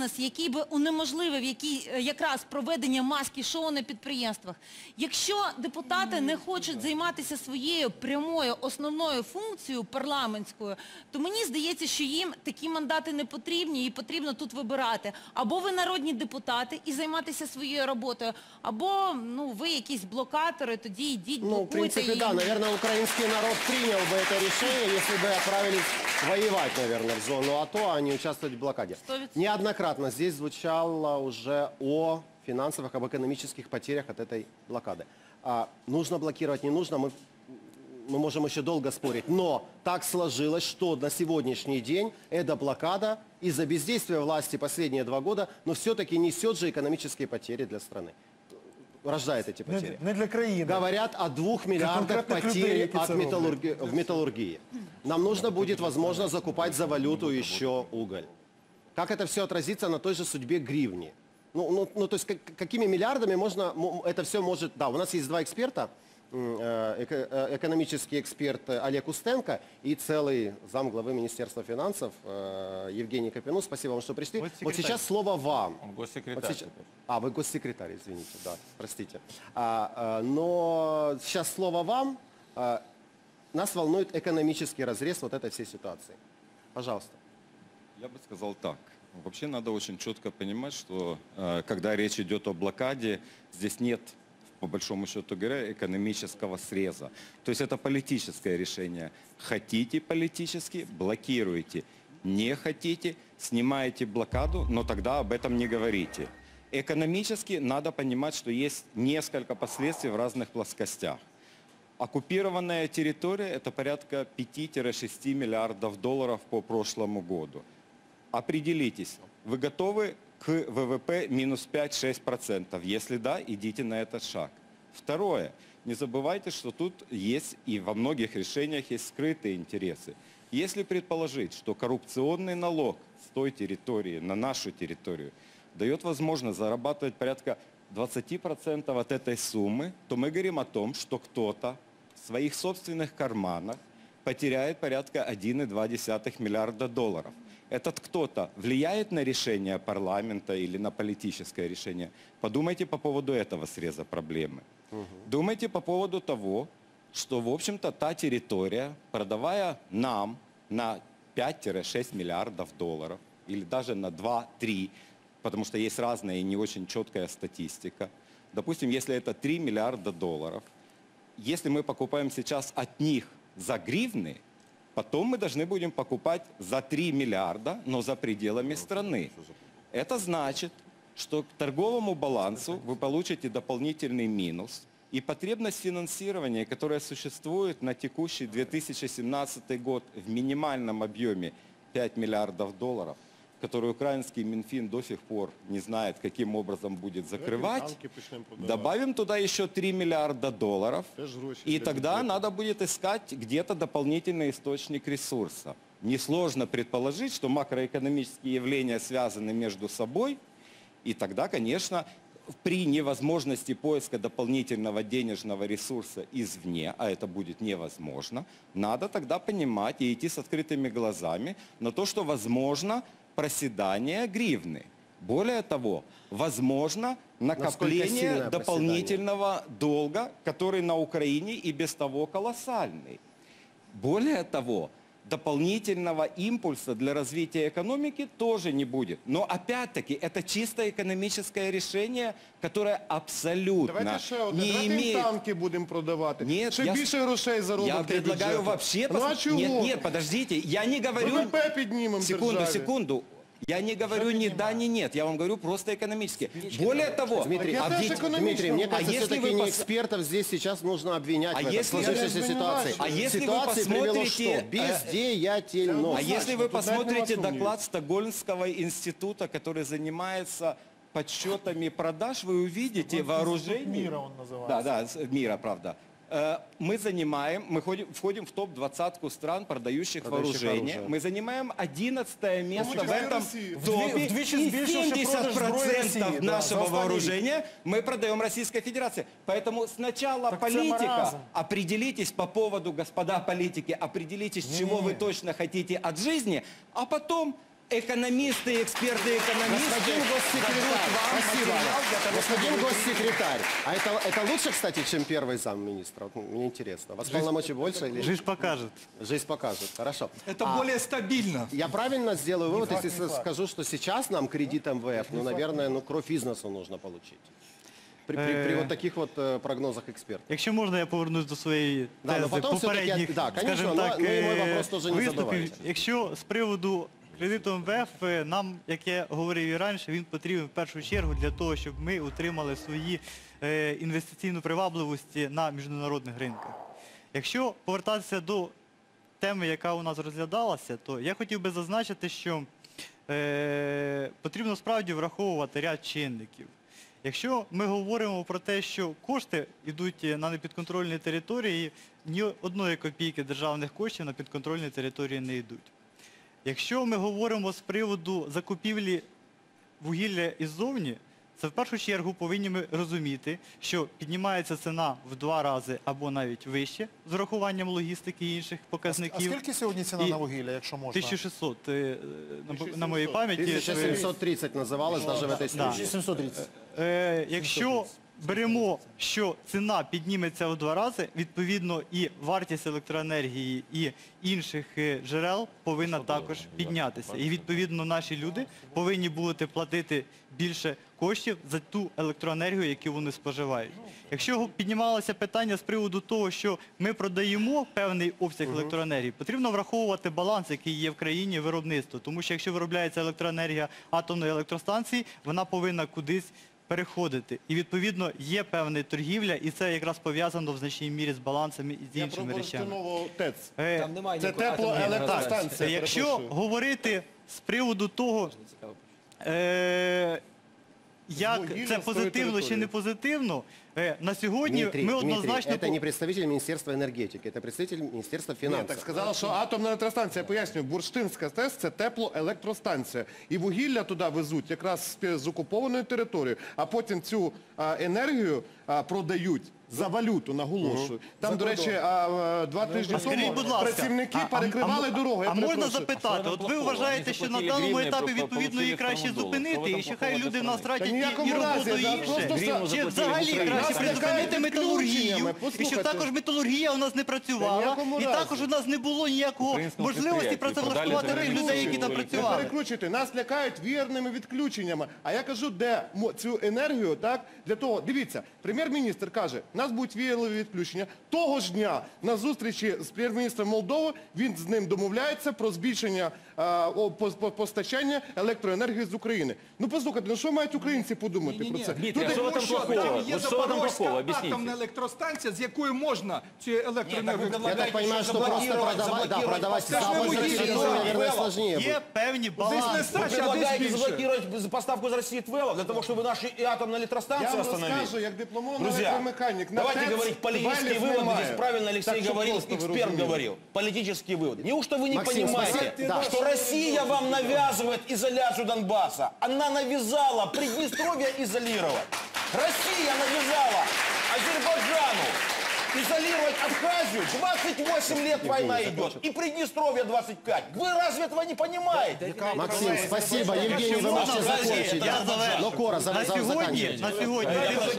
бізнес, який би унеможливив якраз проведення маски-шоу на підприємствах. Якщо депутати не хочуть займатися своєю прямою основною функцією парламентською, то мені здається, що їм такі мандати не потрібні і потрібно тут вибирати. Або ви народні депутати і займатися своєю роботою, або ви якісь блокатори, тоді йдіть, Ну, в блокуйте. принципе, да. Наверное, украинский народ принял бы это решение, если бы отправились воевать, наверное, в зону АТО, а не участвовать в блокаде. 100%. Неоднократно здесь звучало уже о финансовых, об экономических потерях от этой блокады. Нужно блокировать, не нужно, мы можем еще долго спорить. Но так сложилось, что на сегодняшний день эта блокада из-за бездействия власти последние 2 года, но все-таки несет же экономические потери для страны. Рождает эти потери. Не для країни. Говорят о 2 миллиардах конкретных людей, потерь які це в металлургии. Нам нужно будет, возможно, закупать за валюту еще уголь. Как это все отразится на той же судьбе гривни? То есть какими миллиардами можно, это все может... Да, у нас есть 2 эксперта, экономический эксперт Олег Устенко и целый замглавы Министерства финансов Евгений Копину. Спасибо вам, что пришли. Вот сейчас слово вам. Он госсекретарь. Вот сейчас... вы госсекретарь, извините, да, простите. Но сейчас слово вам. Нас волнует экономический разрез вот этой всей ситуации. Пожалуйста. Я бы сказал так. Вообще надо очень четко понимать, что когда речь идет о блокаде, здесь нет, по большому счету говоря, экономического среза. То есть это политическое решение. Хотите политически, блокируете. Не хотите, снимаете блокаду, но тогда об этом не говорите. Экономически надо понимать, что есть несколько последствий в разных плоскостях. Оккупированная территория – это порядка 5-6 миллиардов долларов по прошлому году. Определитесь, вы готовы к ВВП минус 5-6%? Если да, идите на этот шаг. Второе. Не забывайте, что тут есть и во многих решениях есть скрытые интересы. Если предположить, что коррупционный налог с той территории на нашу территорию дает возможность зарабатывать порядка 20% от этой суммы, то мы говорим о том, что кто-то в своих собственных карманах потеряет порядка 1,2 миллиарда долларов. Этот кто-то влияет на решение парламента или на политическое решение? Подумайте по поводу этого среза проблемы. Думайте по поводу того, что, в общем-то, та территория, продавая нам на 5-6 миллиардов долларов, или даже на 2-3, потому что есть разная и не очень четкая статистика, допустим, если это 3 миллиарда долларов, если мы покупаем сейчас от них за гривны, потом мы должны будем покупать за 3 миллиарда, но за пределами страны. Это значит, что к торговому балансу вы получите дополнительный минус, и потребность финансирования, которая существует на текущий 2017 год в минимальном объеме 5 миллиардов долларов, который украинский Минфин до сих пор не знает, каким образом будет закрывать, добавим туда еще 3 миллиарда долларов, и тогда надо будет искать где-то дополнительный источник ресурса. Несложно предположить, что макроэкономические явления связаны между собой, и тогда, конечно, при невозможности поиска дополнительного денежного ресурса извне, а это будет невозможно, надо тогда понимать и идти с открытыми глазами на то, что возможно проседание гривны. Более того, возможно накопление дополнительного долга, который на Украине и без того колоссальный. Более того, дополнительного импульса для развития экономики тоже не будет. Но опять-таки это чисто экономическое решение, которое абсолютно не имеет... танки будем продавать. Нет, Ще більше грошей заробити я предлагаю бюджету. вообще... Ну а чего? Нет, подождите, я не говорю... ВВП піднімемо державі. Секунду. Я не говорю ни да, ни нет. Я вам говорю просто экономически. Более того... Дмитрий, мне кажется, все-таки не экспертов здесь сейчас нужно обвинять в этой сложившейся ситуации. А если вы Ситуация привела посмотрите... что? Бездеятельность. А если вы посмотрите доклад Стокгольмского института, который занимается подсчетами продаж, вы увидите вооружение... Мира он называется. Да, мира, правда. Мы входим в топ-20 стран, продающих вооружение. Мы занимаем 11 место в этом топе. И 70% нашего вооружения мы продаем Российской Федерации. Поэтому сначала политика. Определитесь по поводу, господа политики, определитесь, чего вы точно хотите от жизни, а потом экономисты, эксперты, экономисты. Господин госсекретарь, спасибо. Господин госсекретарь, а это лучше, кстати, чем первый замминистра? Вот мне интересно. У вас полномочий больше? Или... Жизнь покажет. Жизнь покажет, хорошо. Это более стабильно. Я правильно сделаю вывод, если скажу, что сейчас нам кредит МВФ, ну, наверное, кровь из носу нужно получить. При вот таких вот прогнозах експертів. Якщо можна, я повернусь до своєї тези попередніх, скажімо так, виступів. Якщо з приводу кредиту МВФ, нам, як я говорив і раніше, він потрібен в першу чергу для того, щоб ми утримали свої інвестиційну привабливість на міжнародних ринках. Якщо повертатися до теми, яка у нас розглядалася, то я хотів би зазначити, що потрібно справді враховувати ряд чинників. Якщо ми говоримо про те, що кошти йдуть на непідконтрольні території, ні одної копійки державних коштів на підконтрольні території не йдуть. Якщо ми говоримо з приводу закупівлі вугілля іззовні, це в першу чергу повинні ми розуміти, що піднімається ціна в 2 рази або навіть вище з урахуванням логістики і інших показників. А скільки сьогодні ціна на вугілля, якщо можна? 1600 на моїй пам'яті. 1730 називалось навіть в цій студії. 1730. Якщо беремо, що ціна підніметься в 2 рази, відповідно і вартість електроенергії і інших джерел повинна також піднятися. І відповідно наші люди повинні будуть платити більше коштів за ту електроенергію, яку вони споживають. Якщо піднімалося питання з приводу того, що ми продаємо певний обсяг електроенергії, потрібно враховувати баланс, який є в країні виробництва. Тому що якщо виробляється електроенергія атомної електростанції, вона повинна кудись переходити. І відповідно є певна торгівля, і це якраз пов'язано в значній мірі з балансами і з іншими речами. Я про нову ТЕЦ. Це теплоелектростанція. Якщо говорити з приводу того, як це позитивно чи не позитивно, на сьогодні ми однозначно... Це не представитель Міністерства енергетики, це представитель Міністерства фінансів. Ні, так сказала, що атомна електростанція, пояснюю, Бурштинська ТЕС – це теплоелектростанція. І вугілля туди везуть якраз з окупованої території, а потім цю енергію продають за валюту, наголошую. Там, до речі, 2 тижні тому працівники перекривали дороги. А можна запитати, от ви вважаєте, що на даному етапі відповідно її краще зупинити, і що хай люди в нас тратять і роботу і інше, чи взагалі краще призупинити металургію, і щоб також металургія у нас не працювала, і також у нас не було ніякого можливості працевлаштувати тих людей, які там працювали. Не перекручуйте, нас лякають вірними відключеннями. А я кажу, де цю енергію, так, для того, дивіться, прем'єр-міністр каже, у нас будуть віялові відключення. Того ж дня на зустрічі з прем'єр-міністром Молдови він з ним домовляється про збільшення постачання електроенергії з України. Ну послухайте, ну що мають українці подумати про це? Дмитрий, що там плохого? Є Запорозька атомна електростанція, з якої можна цю електроенергію... Я так розумію, що просто продавати запад з Росії, наверное, сложнее буде. Є певні баланси. Вы предлагаете заблокировать поставку из России ТВЭЛа для того, чтобы наши атомные электростанции остановить? Я вам розкажу, як дипломований Друзья, електромеханік. давайте говорить политические выводы. Здесь правильно Алексей говорил, эксперт говорил. Политические выводы. Неужто вы не понимаете, что Россия вам навязывает изоляцию Донбасса? Она навязала Приднестровье изолировать. Россия навязала Азербайджану изолировать Абхазию. 28 лет война идет. И Приднестровье 25. Вы разве этого не понимаете? Максим, спасибо. Евгений, вы можете закончить. Но Кора, заканчивайте. На сегодня.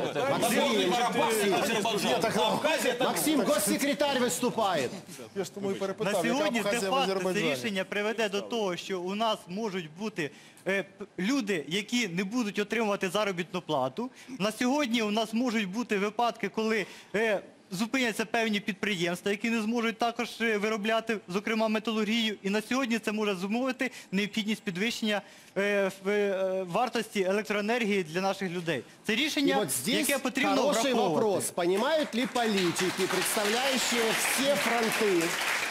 Максим, госсекретарь выступает. На сьогодні де-факто це рішення приведе до того, що у нас можуть бути люди, які не будуть отримувати заробітну плату. На сьогодні у нас можуть бути випадки, коли зупиняться певні підприємства, які не зможуть також виробляти, зокрема, металургію. І на сьогодні це може зумовити необхідність підвищення вартості електроенергії для наших людей. Це рішення, яке потрібно враховувати. Хороший вопрос. Понимают ли политики, представляющие все фронты,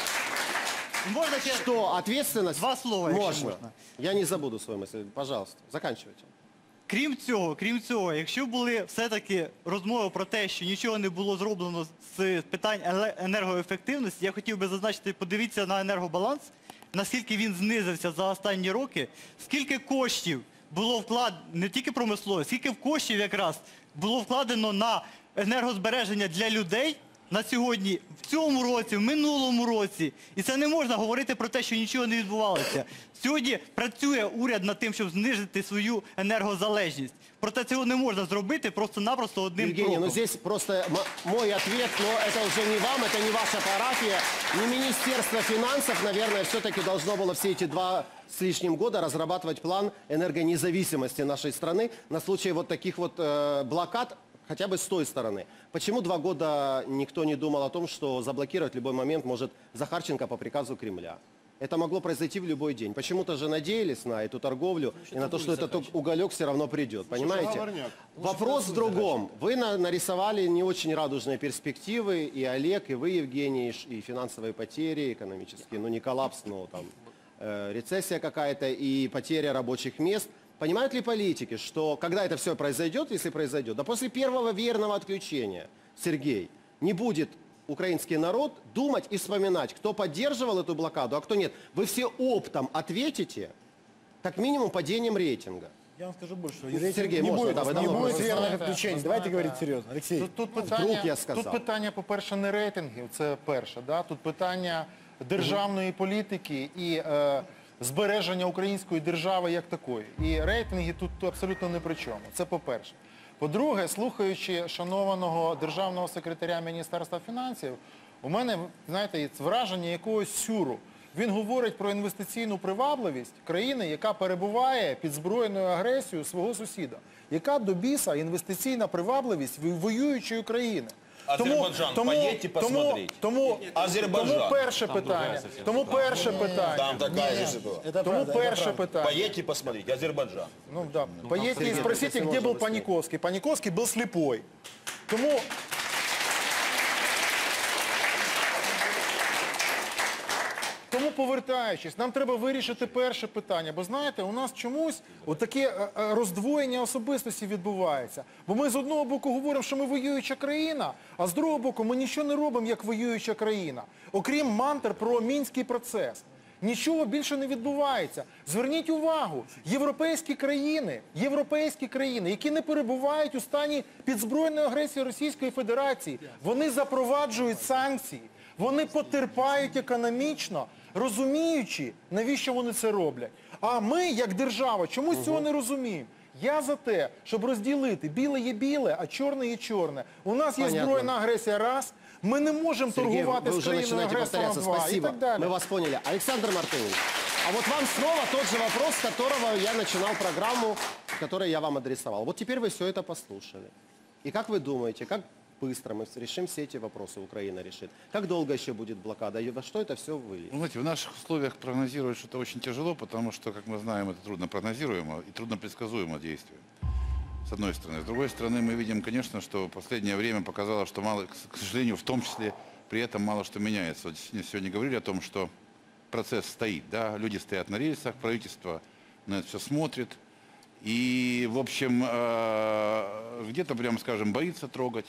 что ответственность... 2 слова, якщо можна. Я не забуду свою мысль. Пожалуйста, заканчивайте. Крім цього, якщо були все-таки розмови про те, що нічого не було зроблено з питань енергоефективності, я хотів би зазначити, подивіться на енергобаланс, наскільки він знизився за останні роки, скільки коштів було вкладено, не тільки промислові, скільки коштів якраз було вкладено на енергозбереження для людей, на сьогодні, в цьому році, в минулому році. І це не можна говорити про те, що нічого не відбувалося. Сьогодні працює уряд над тим, щоб знизити свою енергозалежність. Проте цього не можна зробити просто-напросто одним Евгений, кроком. ну здесь просто мой ответ, но это уже не вам, это не ваша парафия, не Министерство финансов, наверное, все-таки должно было все эти 2 с лишним года разрабатывать план энергонезависимости нашей страны на случай вот таких вот блокад, хотя бы с той стороны. Почему 2 года никто не думал о том, что заблокировать в любой момент может Захарченко по приказу Кремля? Это могло произойти в любой день. Почему-то же надеялись на эту торговлю и на то, что этот уголек все равно придет. Понимаете? Вопрос в другом. Вы нарисовали не очень радужные перспективы, и Олег, и вы, Евгений, и финансовые потери экономические, ну не коллапс, но там рецессия какая-то и потеря рабочих мест. Понимают ли политики, что когда это все произойдет, если произойдет, да после первого веерного отключения, Сергей, не будет украинский народ думать и вспоминать, кто поддерживал эту блокаду, а кто нет. Вы все оптом ответите, как минимум падением рейтинга. Я вам скажу больше. Сергей, не можно, будет, да, вы не давно будет просто верных отключений. Давайте говорить серьезно. Алексей. Вдруг Тут питання, по-перше, не рейтингів, це перше. Да? Тут питання державної політики і збереження української держави як такої. І рейтинги тут абсолютно не при чому. Це по-перше. По-друге, слухаючи шанованого державного секретаря Міністерства фінансів, у мене, знаєте, враження якогось сюру. Він говорить про інвестиційну привабливість країни, яка перебуває під збройною агресією свого сусіда. Яка до біса інвестиційна привабливість воюючої країни? Азербайджан, поедьте посмотреть. Азербайджан. Тому перше питання. Там такая же ситуация. Тому перше питання. Поедьте посмотреть, Азербайджан. Ну да. Поедьте и спросите, где был Паниковский. Паниковский был слепой. Тому повертаючись, нам треба вирішити перше питання. Бо знаєте, у нас чомусь отаке роздвоєння особистості відбувається. Бо ми з одного боку говоримо, що ми воююча країна, а з другого боку ми нічого не робимо як воююча країна. Окрім мантр про Мінський процес. Нічого більше не відбувається. Зверніть увагу, європейські країни, які не перебувають у стані підзбройної агресії Російської Федерації, вони запроваджують санкції, вони потерпають економічно, розуміючи, навіщо вони це роблять. А ми, як держава, чомусь цього не розуміємо. Я за те, щоб розділити, біле є біле, а чорне є чорне. У нас є збройна агресія раз, ми не можемо торгувати з країною-агресором два і так далі. Мы вас поняли. Александр Мартынович, а вот вам снова тот же вопрос, с которого я начинал программу, которую я вам адресовал. Вот теперь вы все это послушали. И как вы думаете, как быстро мы решим все эти вопросы, Украина решит? Как долго еще будет блокада? И во что это все выльется? Знаете, в наших условиях прогнозировать что-то очень тяжело, потому что, как мы знаем, это трудно прогнозируемо и трудно предсказуемо действие. С одной стороны. С другой стороны, мы видим, конечно, что последнее время показало, что мало, к сожалению, в том числе при этом мало что меняется. Вот сегодня говорили о том, что процесс стоит, да, люди стоят на рельсах, правительство на это все смотрит. И, в общем, где-то, прямо скажем, боится трогать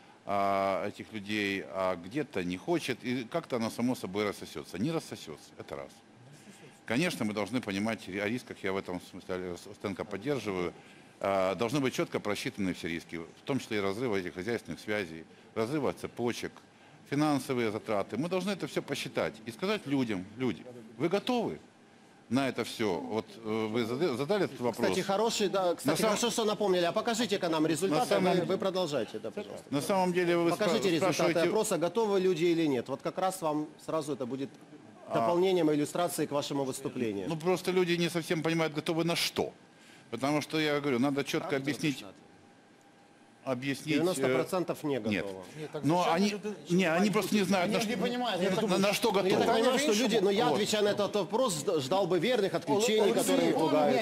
этих людей, а где-то не хочет. И как-то оно само собой рассосется. Не рассосется, это раз. Конечно, мы должны понимать о рисках, я в этом смысле Остенко поддерживаю. Должны быть четко просчитаны все риски, в том числе и разрыва этих хозяйственных связей, разрыва цепочек, финансовые затраты. Мы должны это все посчитать и сказать людям, люди, вы готовы на это все? Вот вы задали этот вопрос. Кстати, хорошо, что напомнили. А покажите-ка нам результаты, вы продолжайте, да, пожалуйста. На самом деле вы покажите результаты спрашиваете... опроса, готовы люди или нет. Вот как раз вам сразу это будет дополнением и иллюстрацией к вашему выступлению. Ну просто люди не совсем понимают, готовы на что. Потому что, я говорю, надо четко объяснить... 90% не готовы. Нет. Но они просто не знают, на что готовы. Я так понимаю, что люди, но я, отвечая на этот вопрос, ждал бы верных отключений, которые пугают.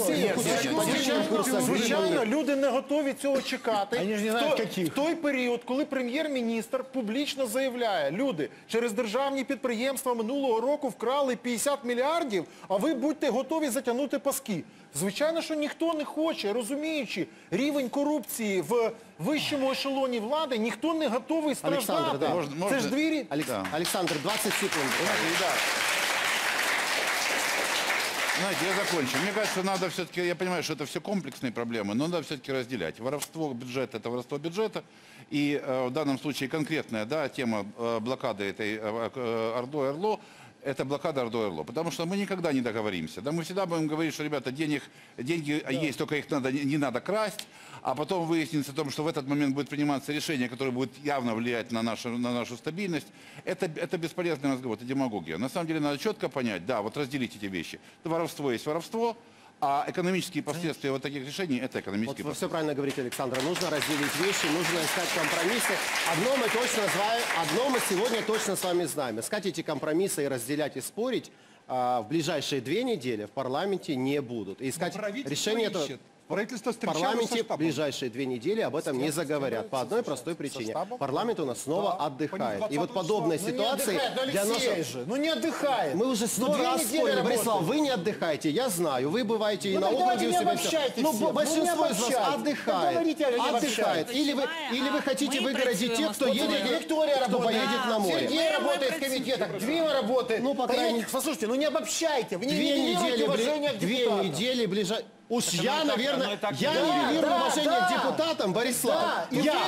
Звичайно, люди не готові цього чекати. В той період, коли прем'єр-міністр публічно заявляє, люди, через державні підприємства минулого року вкрали 50 мільярдів, а ви будьте готові затягнути паски. Звичайно, що ніхто не хоче, розуміючи рівень корупції в вищому ешелоні влади, ніхто не готовий страждати. Це ж двірі... Александр, 20 секунд. Знаете, я закончу. Мне кажется, надо все-таки, я понимаю, что это все комплексные проблемы, но надо все-таки разделять. Воровство бюджета – это воровство бюджета. И в данном случае конкретная, да, тема блокады этой Ордой Орло – это блокада Ордой Орло. Потому что мы никогда не договоримся. Да, мы всегда будем говорить, что, ребята, деньги есть, только их не надо красть. А потом выяснится о том, что в этот момент будет приниматься решение, которое будет явно влиять на нашу стабильность. Это бесполезный разговор, это демагогия. На самом деле надо четко понять, да, вот разделить эти вещи. Воровство есть воровство, а экономические последствия вот таких решений – это экономические Вот вы все правильно говорите, Александр. Нужно разделить вещи, нужно искать компромиссы. Одно мы сегодня точно с вами знаем. Искать эти компромиссы и разделять, и спорить в ближайшие 2 недели в парламенте не будут. И искать решение этого... Правительство в парламенте в ближайшие 2 недели об этом не заговорят. По одной простой причине. Парламент у нас снова отдыхает. И вот подобной ситуации для нашего... Ну не отдыхает. Мы уже 100 раз спорили. Борислав, вы не отдыхаете, я знаю. Вы бываете и на округе у себя. Ну, большинство из вас отдыхает. Или вы хотите выгородить тех, кто едет, кто поедет на море. Сергей работает в комитетах, Дима работает. Ну, по крайней мере... Послушайте, ну не обобщайте. Вы не 2 нивелируете уважение к 2 депутатам. недели ближайшие... Уж я, наверное, я нивелирую уважение к депутатам, Борислав.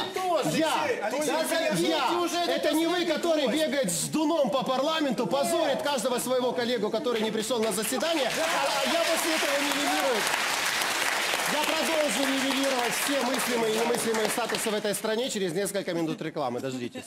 Это не вы, который бегает с дуном по парламенту, позорит каждого своего коллегу, который не пришел на заседание, а я после этого нивелирую. Я продолжу нивелировать все мыслимые и немыслимые статусы в этой стране через несколько минут рекламы. Дождитесь.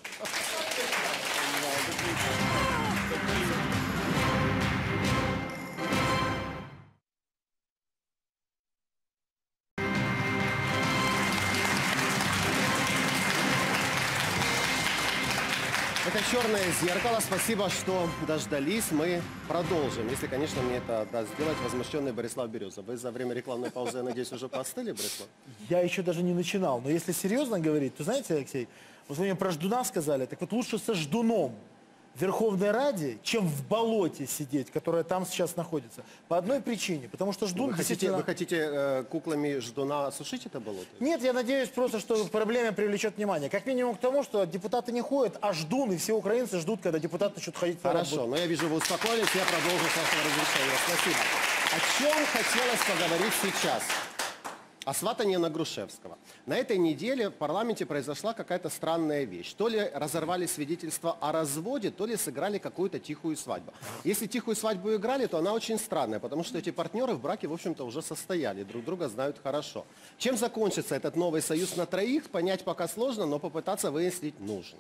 Это «Черное зеркало». Спасибо, что дождались. Мы продолжим. Если, конечно, мне это даст сделать возмущенный Борислав Береза. Вы за время рекламной паузы, я надеюсь, уже поостыли, Борислав? Я еще даже не начинал. Но если серьезно говорить, то знаете, Алексей, вот вы мне про ждуна сказали, так вот лучше со ждуном в Верховной Раде, чем в болоте сидеть, которое там сейчас находится. По одной причине. Потому что ждун действительно... Вы хотите куклами ждуна осушить это болото? Нет, я надеюсь просто, что проблема привлечет внимание. Как минимум к тому, что депутаты не ходят, а ждун, и все украинцы ждут, когда депутаты начнут ходить по работе. Хорошо, но я вижу, вы успокоились, я продолжу с вашего разрешения. Спасибо. О чем хотелось поговорить сейчас? О сватании на Грушевского. На этой неделе в парламенте произошла какая-то странная вещь. То ли разорвали свидетельство о разводе, то ли сыграли какую-то тихую свадьбу. Если тихую свадьбу играли, то она очень странная, потому что эти партнеры в браке, в общем-то, уже состояли, друг друга знают хорошо. Чем закончится этот новый союз на троих, понять пока сложно, но попытаться выяснить нужно.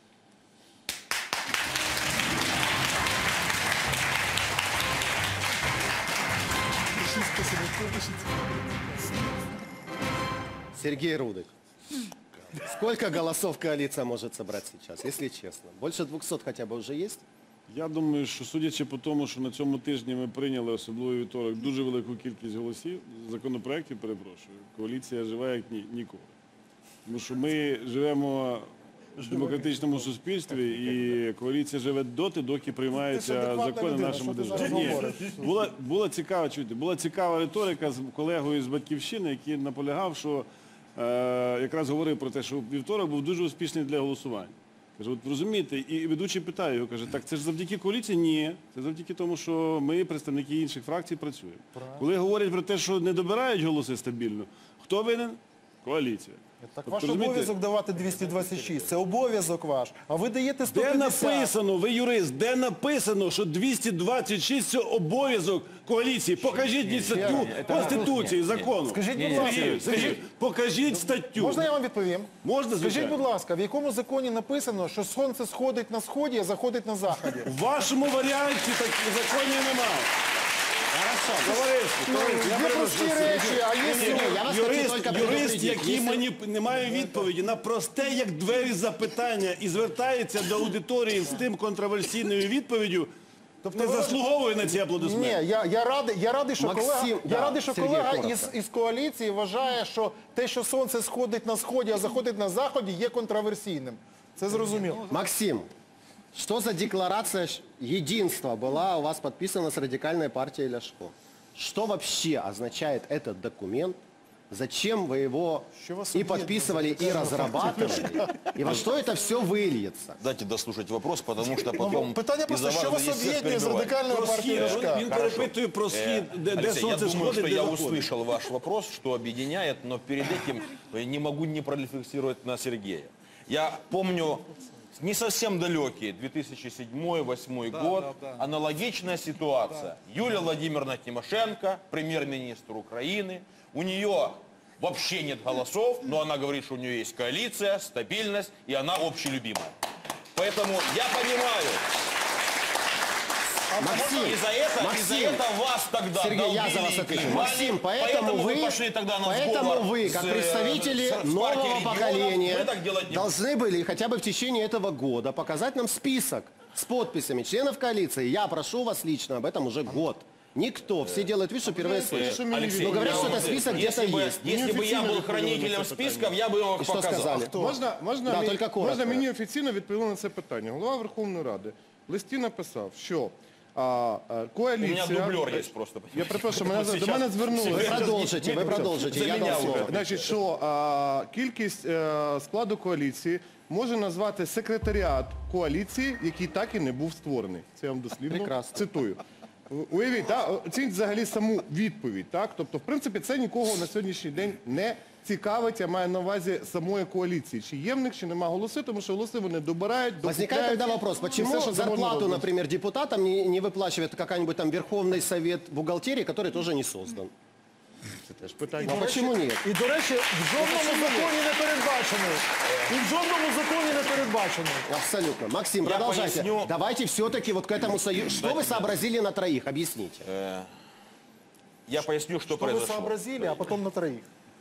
Сергей Рудик. Сколько голосов коалиция может собрать сейчас, если честно? Больше 200 хотя бы уже есть? Я думаю, що судячи по тому, що на цьому тижні ми прийняли, особливо вівторок, дуже велику кількість голосів, законопроєктів, перепрошую, коаліція живе як ніколи. Тому що ми живемо в демократичному суспільстві і коаліція живе доти, доки приймаються закони в нашому державі. Була цікава риторика з колегою з «Батьківщини», який наполягав, що якраз говорив про те, що вівторок був дуже успішний для голосування. Каже, от розумієте, і ведучий питає його, каже, так це ж завдяки коаліції? Ні, це завдяки тому, що ми, представники інших фракцій, працюємо. Коли говорять про те, що не добирають голоси стабільно, хто винен? Коаліція. Так ваш обов'язок давати 226, це обов'язок ваш, а ви даєте 150. Де написано, ви юрист, де написано, що 226 – це обов'язок коаліції? Покажіть мені статтю Конституції, закону. Скажіть, будь ласка, покажіть статтю. Можна я вам відповім? Можна, звичайно. Скажіть, будь ласка, в якому законі написано, що сонце сходить на сході, а заходить на заході? В вашому варіанті таких законів немає. Є прості речі, а є юрист, який не має відповіді на просте, як двері запитання, і звертається до аудиторії з тим контроверсійною відповіддю, не заслуговує на ці аплодисменти. Ні, я радий, що колега із коаліції вважає, що те, що сонце сходить на сході, а заходить на заході, є контроверсійним. Це зрозуміло. Максим, что за декларация единства была у вас подписана с радикальной партией Ляшко? Что вообще означает этот документ? Зачем вы его и подписывали, и разрабатывали? И во что это все выльется? Дайте дослушать вопрос, потому что потом... Питання просто, що вас об'єднує з радикальною партією Ляшка? Він перепитує про схід, де Алексей, я сонце думаю, сходить, что де я заходить. услышал ваш вопрос, что объединяет, но перед этим не могу не прорефлексировать на Сергея. Я помню не совсем далекий 2007-2008 год, аналогичная ситуация. Юлия Владимировна Тимошенко, премьер-министр Украины, у нее вообще нет голосов, но она говорит, что у нее есть коалиция, стабильность, и она общелюбимая. Поэтому я понимаю... Максим, из-за этого вас тогда Сергей, я за вас отвечу. Максим, поэтому вы, пошли тогда на сговор как с, представители с нового партией регионов. поколения, Вы так делать не должны были хотя бы в течение этого года показать нам список с подписями членов коалиции. Я прошу вас лично об этом уже год. Никто. Все делают вид, что впервые слышат. Алексей, Но говорят, что это список где-то есть. Если бы я был хранителем списков, я бы его И что показал. сказали? Можна тільки коротко. можна мені офіційно відповіли на це питання. Голова Верховної Ради в листі написав, що коаліція... У мене дублер є просто. Я перепрошую, до мене звернулися. Ви продовжите. Я дам слово. Значить, що кількість складу коаліції може назвати секретаріат коаліції, який так і не був створений. Це я вам дослівно цитую. Уявіть, оцініть взагалі саму відповідь. Так? Тобто, в принципі, це нікого на сьогоднішній день не цікавить, я маю на увазі самої коаліції. Чи є в них, чи нема голоси, тому що голоси вони добирають, Возникает тогда вопрос, почему зарплату, например, депутатам не выплачивает какой-нибудь там Верховный Совет бухгалтерии, который тоже не создан? Це теж питання. А почему нет? І, до речі, в жодному законі не передбачено. І в жодному законі не передбачено. Абсолютно. Максим, Я продолжайте. поясню. Давайте все-таки вот к этому союзу. Что вы сообразили на троих? Объясните. Я поясню, что Що ви произошло. сообразили, а потім на троїх.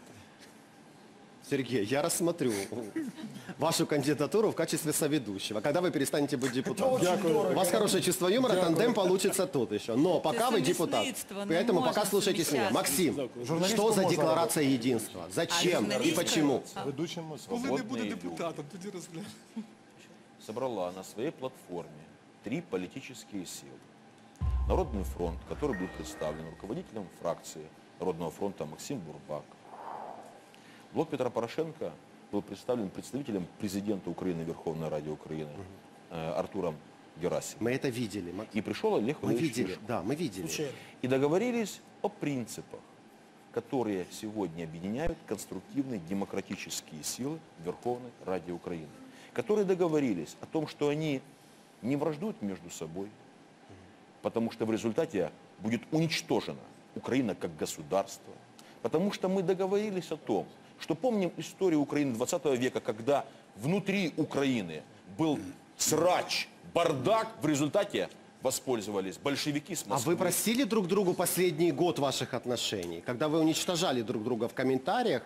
Сергей, я рассмотрю вашу кандидатуру в качестве соведущего, когда вы перестанете быть депутатом. У вас хорошее чувство юмора, тандем получится тот еще. Но пока вы депутат. Поэтому пока слушайтесь меня. Максим, что за декларация единства? Зачем и почему? Коли не буде депутатом, тоді розглянемо. Собрала на своей платформе 3 политические силы. Народный фронт, который был представлен руководителем фракции Народного фронта Максим Бурбак. Блок Петра Порошенко был представлен представителем президента Украины, Верховной Ради Украины Артуром Герасимовым. Мы это видели. И пришел Олег Мы Валерьевич видели, Тишин. да, мы видели. И договорились о принципах, которые сегодня объединяют конструктивные демократические силы Верховной Ради Украины. Которые договорились о том, что они не враждуют между собой, потому что в результате будет уничтожена Украина как государство. Потому что мы договорились о том, что помним историю Украины 20 века, когда внутри Украины был срач, бардак, в результате воспользовались большевики с А Москвы. вы простили друг другу последний год ваших отношений, когда вы уничтожали друг друга в комментариях,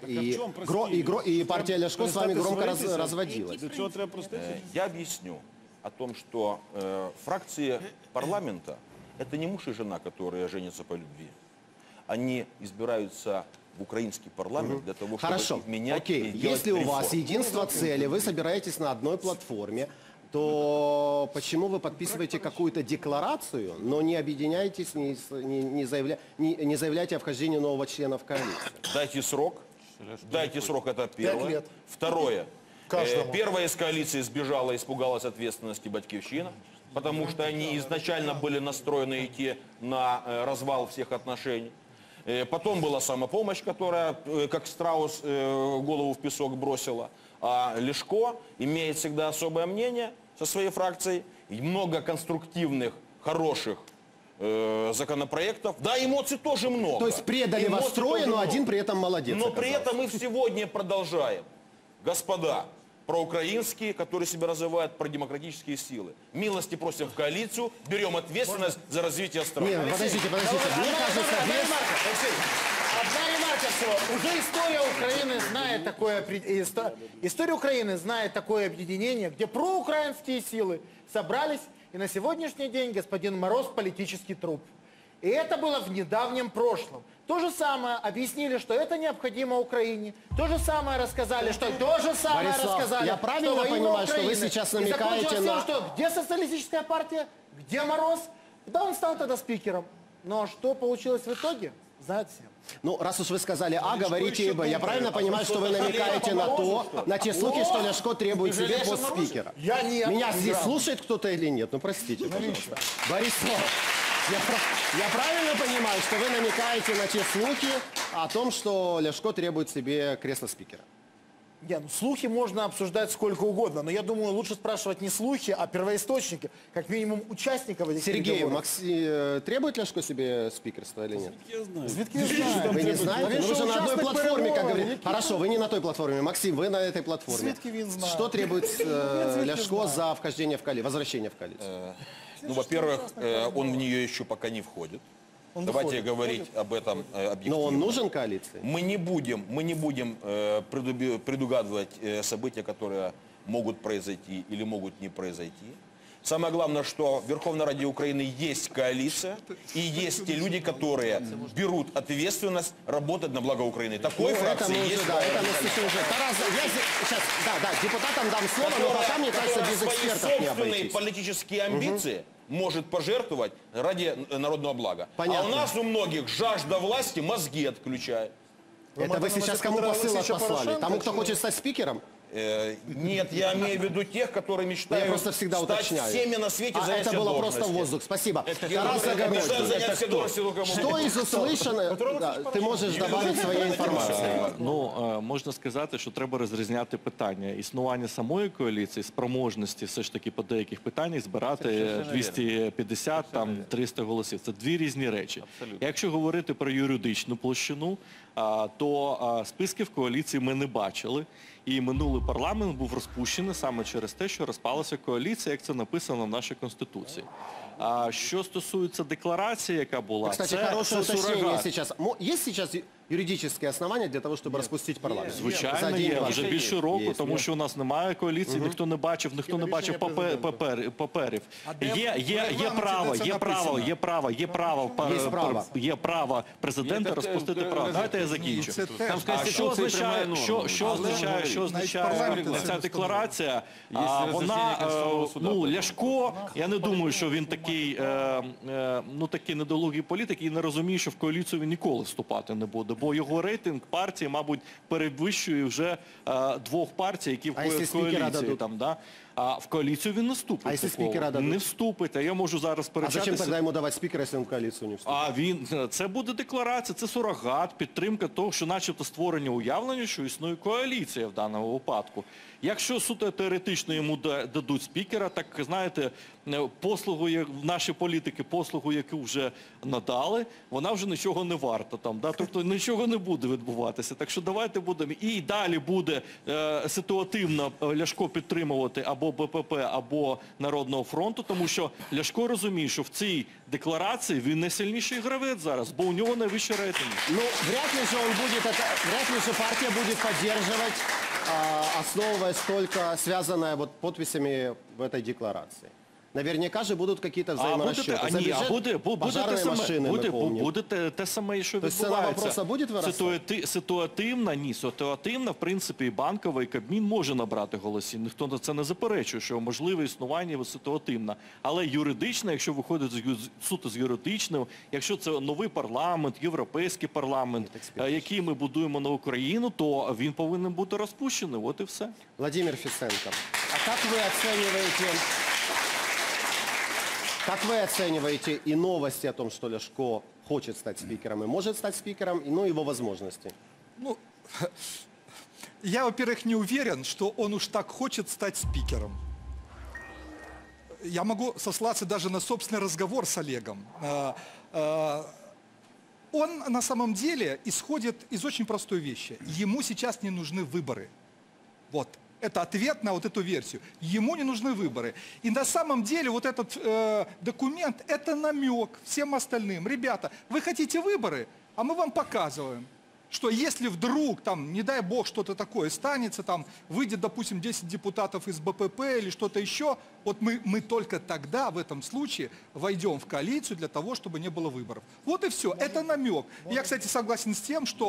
и партия Ляшко с вами громко разводилась? До цього треба простити. Я объясню о том, что фракции парламента – это не муж и жена, которые женятся по любви. Они избираются в украинский парламент для того, чтобы Хорошо, менять окей. и делать Если у вас реформы. единство цели, вы собираетесь на одной платформе, то почему вы подписываете какую-то декларацию, но не объединяетесь, не заявляете о вхождении нового члена в коалицию? Дайте срок. Дайте срок, это 5 первое. лет. Второе. Каждому. Первая из коалиции сбежала, испугалась ответственности Батькивщина, потому что они изначально были настроены идти на развал всех отношений. Потом была самопомощь, которая, как страус, голову в песок бросила. А Ляшко имеет всегда особое мнение со своей фракцией. И много конструктивных, хороших законопроектов. Да, эмоций тоже много. То есть предали вас Эмоций трое, тоже но много. один при этом молодец Но при оказался. этом мы сегодня продолжаем. Господа, проукраинские, которые себя называют продемократические силы. Милости просим в коалицию, берем ответственность за развитие страны. Нет, подождите. Мне кажется, Одна ремарка всего. Уже история Украины знает такое объединение, где проукраинские силы собрались, и на сегодняшний день господин Мороз политический труп. И это было в недавнем прошлом. То же самое объяснили, что это необходимо Украине. То же самое рассказали, что Борислав, я правильно во имя понимаю, что вы Украины. сейчас И намекаете закончилось на... тем, что где социалистическая партия, где Мороз? Да, он стал тогда спикером. Но что получилось в итоге? Знают все. Ну, раз уж вы сказали А, говорите и Б. Я правильно понимаю, что вы намекаете на то, на те слухи, что Ляшко требует себе пост спикера? Я нет. Меня здесь слушает кто-то или нет? Ну, простите, пожалуйста. Борислав, я правильно понимаю, что вы намекаете на те слухи о том, что Ляшко требует себе кресло спикера? Не, ну слухи можно обсуждать сколько угодно, но я думаю, лучше спрашивать не слухи, а первоисточники, как минимум участников этих Сергей, переговоров. требует Ляшко себе спикерство или нет? Я знаю. Звідки я знаю? Вы не знаете? Він Вы же же на одной учасник платформе, как переговорів. говорите. Хорошо, вы не на той платформе. Максим, вы на этой платформе. Звідки він знає? Что требует Звідки Ляшко знає? за вхождение в коалицию, возвращение в коалицию? Ну, во-первых, он в нее еще пока не входит. Давайте говорить об этом объективно. Но он нужен коалиции? Мы не будем предугадывать события, которые могут произойти или могут не произойти. Самое главное, что в Верховной Раде Украины есть коалиция и есть те люди, которые берут ответственность работать на благо Украины. Такой фракции есть. Да, это мы слышим уже. Тарас, я сейчас, да, депутатам дам слово, но пока, мне кажется, без экспертов не собственные обойтись. политические амбиции может пожертвовать ради народного блага. Понятно. А у нас у многих жажда власти мозги отключает. Это вы сейчас кому посыл послали? Тому, кто хочет стать спикером? Нет, я имею в виду тех, которые мечтают Я просто всегда стать уточняю. всеми на свете, А занять это все было должности. просто в воздух. Спасибо. Тарас Мечтают Загородний. занять все должности только Что из услышанного, да, ты можешь добавить своей информации? Ну, можна сказати, що треба розрізняти питання існування самої коаліції, спроможності все ж таки по деяких питаннях збирати 250, там 300 голосів. Це дві різні речі. Якщо говорити про юридичну площину, то списків коаліції ми не бачили. І минулий парламент був розпущений саме через те, що розпалася коаліція, як це написано в нашій Конституції. А що стосується декларації, яка була, Кстати, хорошее це уточнение сурогат. сейчас. Есть сейчас юридические основания для того, чтобы распустить парламент? За Звичайно, день, є. два. Вже більше року, тому що у нас немає коаліції, ніхто не бачив паперів. Є право президента розпустити парламент. Давайте я закінчу. А що означає ця декларація? Вона, Ляшко, я не думаю, що він такий недолугий політик і не розуміє, що в коаліцію він ніколи вступати не буде, бо його рейтинг партії, мабуть, перевищує вже двох партій, які в коаліції. А в коаліцію він не вступить. А якщо спікера дадуть? Не вступить, а я можу зараз А перечатися. зачем тогда ему давать спикера, если он в коалицию не вступит? Це буде декларація, це сурогат, підтримка того, що начебто створення уявлення, що існує коаліція в даному випадку. Якщо суто теоретично йому дадуть спікера, так, знаєте, послугу, наші політики, послугу, яку вже надали, вона вже нічого не варта там, да? Тобто нічого не буде відбуватися. Так що давайте будемо. І далі буде ситуативно Ляшко підтримувати або БПП, або Народного фронту, тому що Ляшко розуміє, що в цій декларації він найсильніший гравець зараз, бо у нього найвищий рейтинг. Ну, вряд ли же партия будет поддерживать, основываясь только связанное вот подписями в этой декларации. Наверняка же будут какие-то взаиморасчеты. За бюджет пожарной машины, мы помним. Буде те саме, що То есть цена відбувається. вопроса будет вырастать? Ситуативна, в принципі, і Банкова, і Кабмін може набрати голосів. Ніхто на це не заперечує, що можливе існування ситуативна. Але юридично, якщо виходить суто з юридичним, якщо це новий парламент, європейський парламент, який ми будуємо на Україну, то він повинен бути розпущений. От і все. Владимир Фисенко, а как вы оцениваете и новости о том, что Ляшко хочет стать спикером и может стать спикером, ну, его возможности? Ну, я, во-первых, не уверен, что он уж так хочет стать спикером. Я могу сослаться даже на собственный разговор с Олегом. Он на самом деле исходит из очень простой вещи. Ему сейчас не нужны выборы. Вот. Это ответ на вот эту версию. Ему не нужны выборы. И на самом деле вот этот документ – это намек всем остальным. Ребята, вы хотите выборы, а мы вам показываем, что если вдруг, там, не дай бог, что-то такое станется, там, выйдет, допустим, 10 депутатов из БПП или что-то еще, вот мы только тогда, в этом случае, войдем в коалицию для того, чтобы не было выборов. Вот и все. Это намек. Я, кстати, согласен с тем, что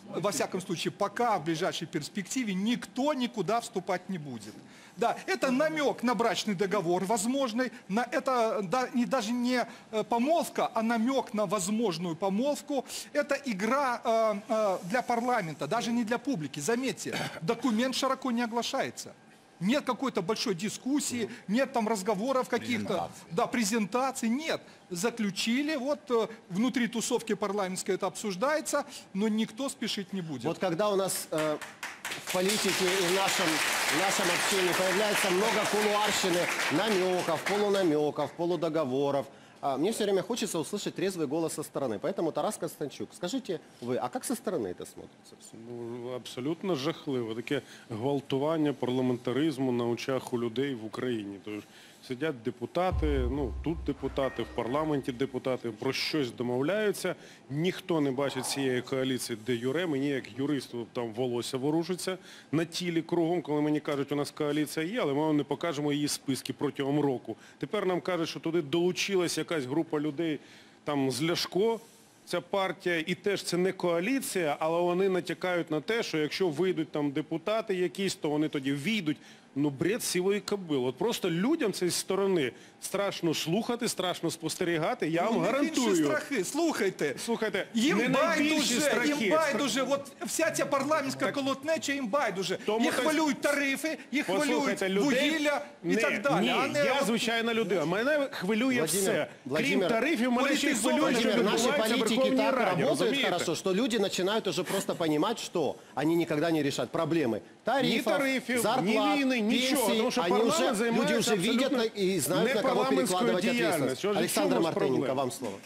во всяком случае, пока в ближайшей перспективе никто никуда вступать не будет. Да, это намек на брачный договор возможный, это даже не помолвка, а намек на возможную помолвку. Это игра для парламента, даже не для публики. Заметьте, документ широко не оглашается. Нет какой-то большой дискуссии, нет там разговоров каких-то, да, презентаций, нет. Заключили, вот внутри тусовки парламентской это обсуждается, но никто спешить не будет. Вот когда у нас в политике и в нашем общении появляется много кулуарщины, намеков, полунамеков, полудоговоров, мне все время хочется услышать трезвый голос со стороны. Поэтому, Тарас Констанчук, скажите вы, а как со стороны это смотрится? Ну, абсолютно жахливо. Таке гвалтування парламентаризму на очах у людей в Україні. Тож сидять депутати, ну тут депутати, в парламенті депутати, про щось домовляються. Ніхто не бачить цієї коаліції де юре. Мені як юристу там волосся ворушиться на тілі кругом, коли мені кажуть, у нас коаліція є, але ми вам не покажемо її списки протягом року. Тепер нам кажуть, що туди долучилась якась група людей там з Ляшко, ця партія, і теж це не коаліція, але вони натякають на те, що якщо вийдуть там депутати якісь, то вони тоді війдуть. Ну, бред сивої кобили. От просто людям цієї сторони страшно слухати, страшно спостерігати, я вам гарантую. Страхи, слухайте, не найбільші страхи. Їм байдуже, от вся ця парламентська колотнеча, їм байдуже. Їх хвилюють тарифи, їх хвилюють вугілля і так далі. Ні, я звичайна людина. Мене хвилює все. Крім тарифів, мене ще й хвилює, що відбувається в Верховній Раді. Работает хорошо, что люди начинают уже просто понимать, что они никогда не решат проблемы тарифов, зарплат, ничего, потому что парламент люди уже видят и знают, на кого перекладывать ответственность. Александр Мартыненко, вам слово.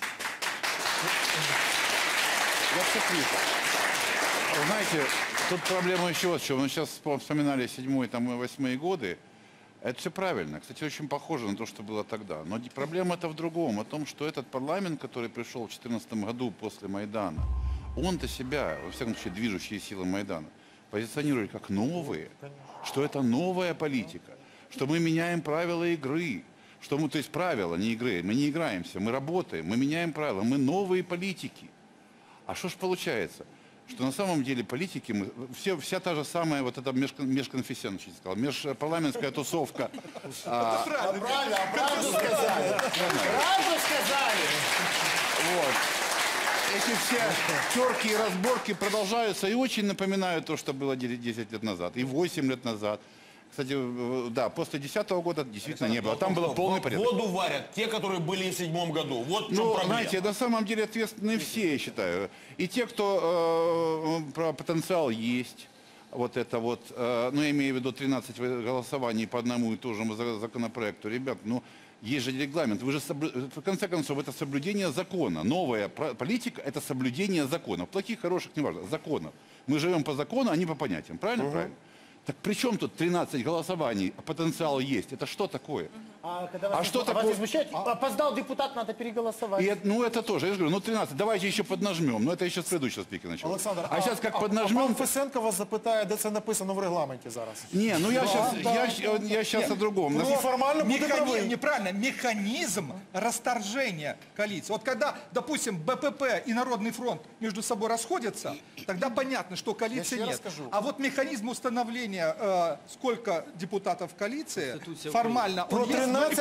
Знаете, тут проблема еще вот в чем. Мы сейчас вспоминали 7-й, там, и 8-е годы. Это все правильно. Кстати, очень похоже на то, что было тогда. Но проблема-то в другом. О том, что этот парламент, который пришел в 2014 году после Майдана, он-то себя, во всяком случае, движущие силы Майдана, позиционирует как новые, что это новая политика, что мы меняем правила игры, что мы, то есть правила, не игры, мы не играемся, мы работаем, мы меняем правила, мы новые политики. А что ж получается? Что на самом деле политики, вся та же самая вот эта межконфессионная, межпарламентская тусовка. Правду сказали. Правду сказали. Вот. Эти все терки и разборки продолжаются и очень напоминают то, что было 10 лет назад и 8 лет назад. Кстати, да, после 2010 года действительно не было. Там было полный порядок. Воду варят те, которые были в 2007 году. Вот в чем проблема. Знаете, на самом деле ответственны все, я считаю. И те, кто про потенциал есть. Вот это вот, ну я имею в виду 13 голосований по одному и тому же законопроекту. Ребят, ну есть же регламент. Вы же, в конце концов, это соблюдение закона. Новая политика – это соблюдение законов. Плохих, хороших, неважно, законов. Мы живем по закону, а не по понятиям. Правильно? Правильно. Так при чем тут 13 голосований, а потенциал есть? Это что такое? Что такое? Опоздал депутат, надо переголосовать. Ну это тоже, я же говорю, ну 13, давайте еще поднажмем. Но это еще с предыдущего спикера началось. Олександр, а сейчас как поднажмем... Пан Фесенко вас запитає, де це написано в регламенті зараз. Не, ну я сейчас о другом. Неформально неправильно, механизм расторжения коалиции. Вот когда, допустим, БПП и Народный фронт между собой расходятся, тогда понятно, что коалиции нет. А вот механизм установления, сколько депутатов в коалиции, формально, про 13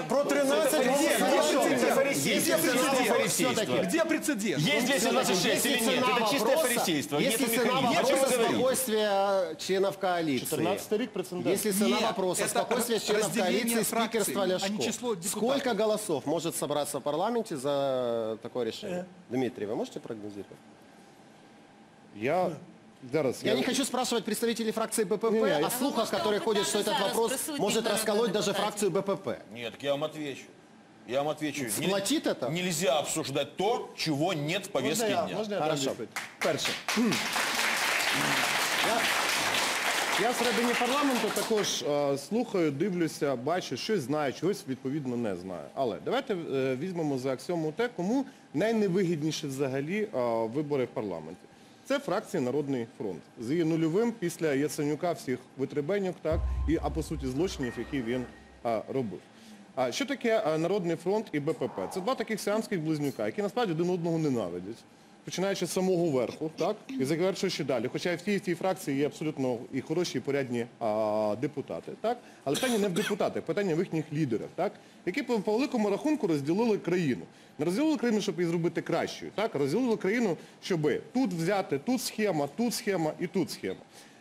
Где прецедент? Есть 226 или нет? Это чистое фарисейство. Если цена вопроса спокойствия членов коалиции. 14 рік прецедент. Если цена вопроса спокойствия членов коалиции, спикерства Ляшко. Сколько голосов может собраться в парламенте за такое решение? Дмитрий, вы можете прогнозировать? Я не хочу спрашивать представителей фракции БПП о слухах, которые ходят, что этот вопрос может расколоть даже фракцию БПП. Нет, я вам отвечу. Я вам отвечу. Сплотит это? Нельзя обсуждать то, чего нет в повестке дня. Хорошо. Перше. Я всередині парламенту також слухаю, дивлюся, бачу, щось знаю, чогось відповідно не знаю. Але давайте візьмемо за аксіому те, кому найневигідніше взагалі вибори в парламенті. Це фракція Народний фронт. З її нульовим після Яценюка всіх витребеньок, так, а по суті злочинів, які він робив. Що таке Народний фронт і БПП? Це два таких сіамських близнюка, які насправді один одного ненавидять. починаючи з самого верху, так, і завершуючи далі. Хоча в тій фракції є абсолютно і хороші, і порядні депутати, так, але питання не в депутатах, питання в їхніх лідерах, так, які по великому рахунку розділили країну. Не розділили країну, щоб її зробити кращою, так, розділили країну, щоб тут взяти, тут схема і тут схема.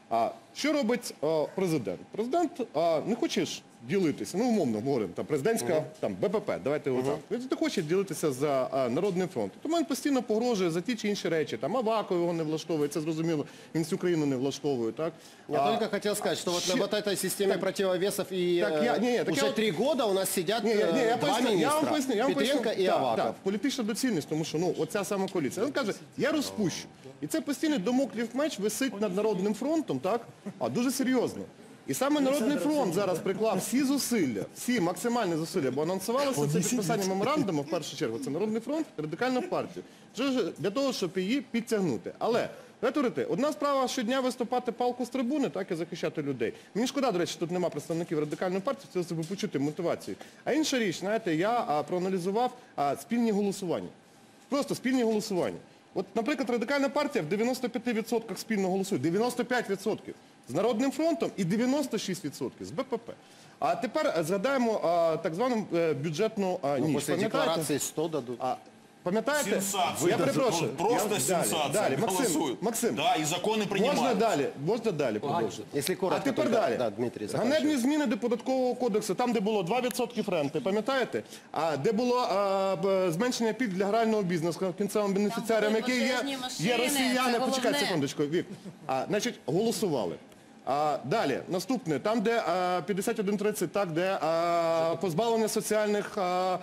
Що робить президент? Президент не хоче ж ділитися, ну умовно говоримо, там президентська БПП, давайте його так. Він не хоче ділитися за Народний фронт. Тому він постійно погрожує за ті чи інші речі. Там Аваков його не влаштовує, це зрозуміло, він всю країну не влаштовує, так? Я только хотел сказать, что вот на вот этой системе противовесов и уже 3 года у нас сидят два министра, Петренко и Аваков. Так, політична доцільність, тому що, ну, оця сама коаліція. Він каже, я розпущу. І це постійний дамоклів меч висить над Народним фронтом, так? Дуже серйозно. І саме Народний фронт зараз приклав всі зусилля, всі максимальні зусилля, бо анонсувалося це підписання меморандуму, в першу чергу, це Народний фронт, Радикальна партія, для того, щоб її підтягнути. Але, говорити, одна справа щодня виступати палку з трибуни, так, і захищати людей. Мені шкода, до речі, тут нема представників Радикальної партії, хотілося б почути мотивацію. А інша річ, знаєте, я проаналізував спільні голосування. Просто спільні голосування. От, наприклад, Радикальна партія в 95% спільно голосує, 95% з Народним фронтом і 96% з БПП. А тепер згадаємо так звану бюджетну ніч. Після декларації 100 дадуть. Пам'ятаєте? Сенсация. Я перепрошую. Просто сенсация. Далі. Максим. Да, і закони приймаються. Можна далі продовжити. Якщо коротко, а тепер далі. Да, Дмитрий, ганебні зміни до податкового кодексу, там, де було 2% ренти, пам'ятаєте? Де було зменшення пільг для грального бізнесу кінцевим бенефіціарям, які є росіяни. Почекайте секундочку, Вік. Значить, голосували. Далі, наступне, там, де 51.30, так, де позбавлення соціальних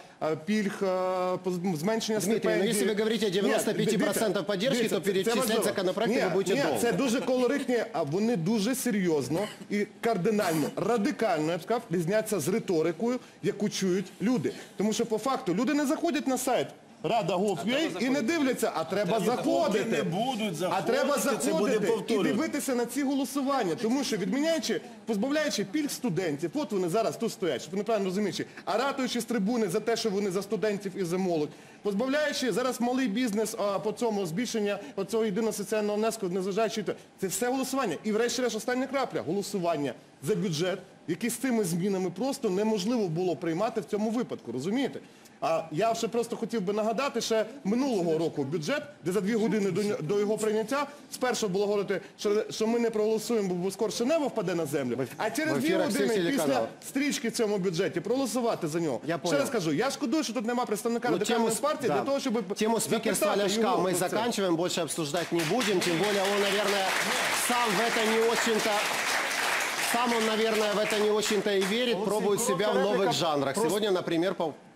пільг, зменшення стипендій. Дмитрий, ну если вы говорите о 95% поддержки, то перечислять законопроекты вы будете долго. Ні, це дуже колоритні, вони дуже серйозно і кардинально, радикально, я б сказав, різняться з риторикою, яку чують люди. Тому що по факту люди не заходять на сайт Rada.gov.ua і не дивляться, а треба заходити. А треба заходити і дивитися на ці голосування. Тому що відміняючи, позбавляючи пільг студентів, от вони зараз тут стоять, щоб вони правильно розуміючи, а ратуючи з трибуни за те, що вони за студентів і за молодь, позбавляючи зараз малий бізнес по цьому збільшення цього єдиного соціального внеску, незважаючи, це все голосування. І врешті-решт остання крапля – голосування за бюджет, який з цими змінами просто неможливо було приймати в цьому випадку, розумієте? Я ще просто хотів би нагадати, ще минулого року бюджет, де за 2 години до його прийняття, спершу було говорити, що ми не проголосуємо, бо скорше небо впаде на землю, а через 2 години після стрічки в цьому бюджеті проголосувати за нього. Ще раз кажу, я шкодую, що тут нема представника Радикальної партії, для того, щоб тему спикерства Ляшка мы заканчиваем, больше обсуждать не будем, тем более он, наверное, сам в это не очень-то... Сам он, наверное, в это не очень-то и верит, пробует себя в новых жанрах. Сегодня, например,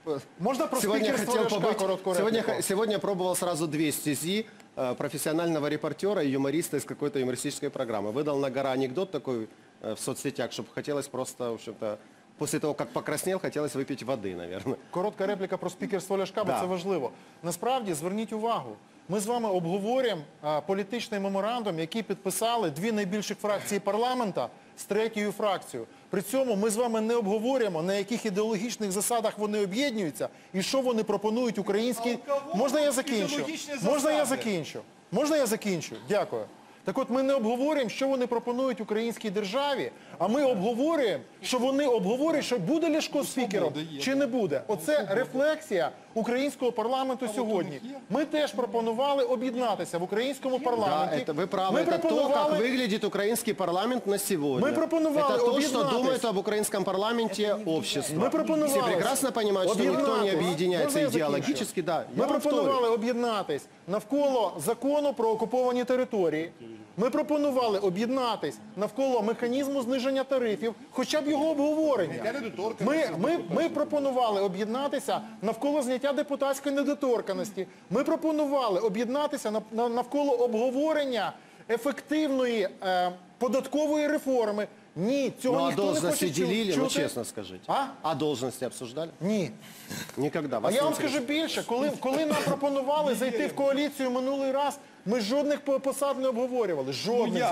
сегодня пробовал сразу 2 стези профессионального репортера и юмориста из какой-то юмористической программы. Выдал на гора анекдот такой в соцсетях, чтобы хотелось просто, в общем-то, после того, как покраснел, хотелось выпить воды, наверное. Коротка репліка про спікерство Ляшка, бо це важливо. Насправді, зверніть увагу, ми з вами обговорюємо політичний меморандум, який підписали 2 найбільших фракції парламента з 3-ю фракцією. При цьому ми з вами не обговорюємо, на яких ідеологічних засадах вони об'єднуються і що вони пропонують українській... Можна я закінчу? Можна я закінчу? Дякую. Так от ми не обговорюємо, що вони пропонують українській державі, а ми обговорюємо, що вони обговорюють, що буде Ляшко спікером чи не буде. Оце рефлексія українського парламенту сьогодні. Ми теж пропонували об'єднатися в українському парламенті. Да, вы правы. Это то, как выглядит украинский парламент на сегодня. Мы пропонували это то, что думает об украинском парламенте общество. Мы пропонували. Все прекрасно понимают, что никто не объединяется идеологически. Да, ми пропонували об'єднатись навколо закону про окуповані території. Ми пропонували об'єднатись навколо механізму зниження тарифів, хоча б його обговорення. Ми пропонували об'єднатися навколо зняття депутатської недоторканності. Ми пропонували об'єднатися навколо обговорення ефективної податкової реформи. Ні, цього ніхто не хоче чути. А должности делили, ну честно скажите. А должности обсуждали? Ні. Никогда. А я вам скажу більше, коли нам пропонували зайти в коаліцію минулий раз, ми жодних посад не обговорювали. Жодних.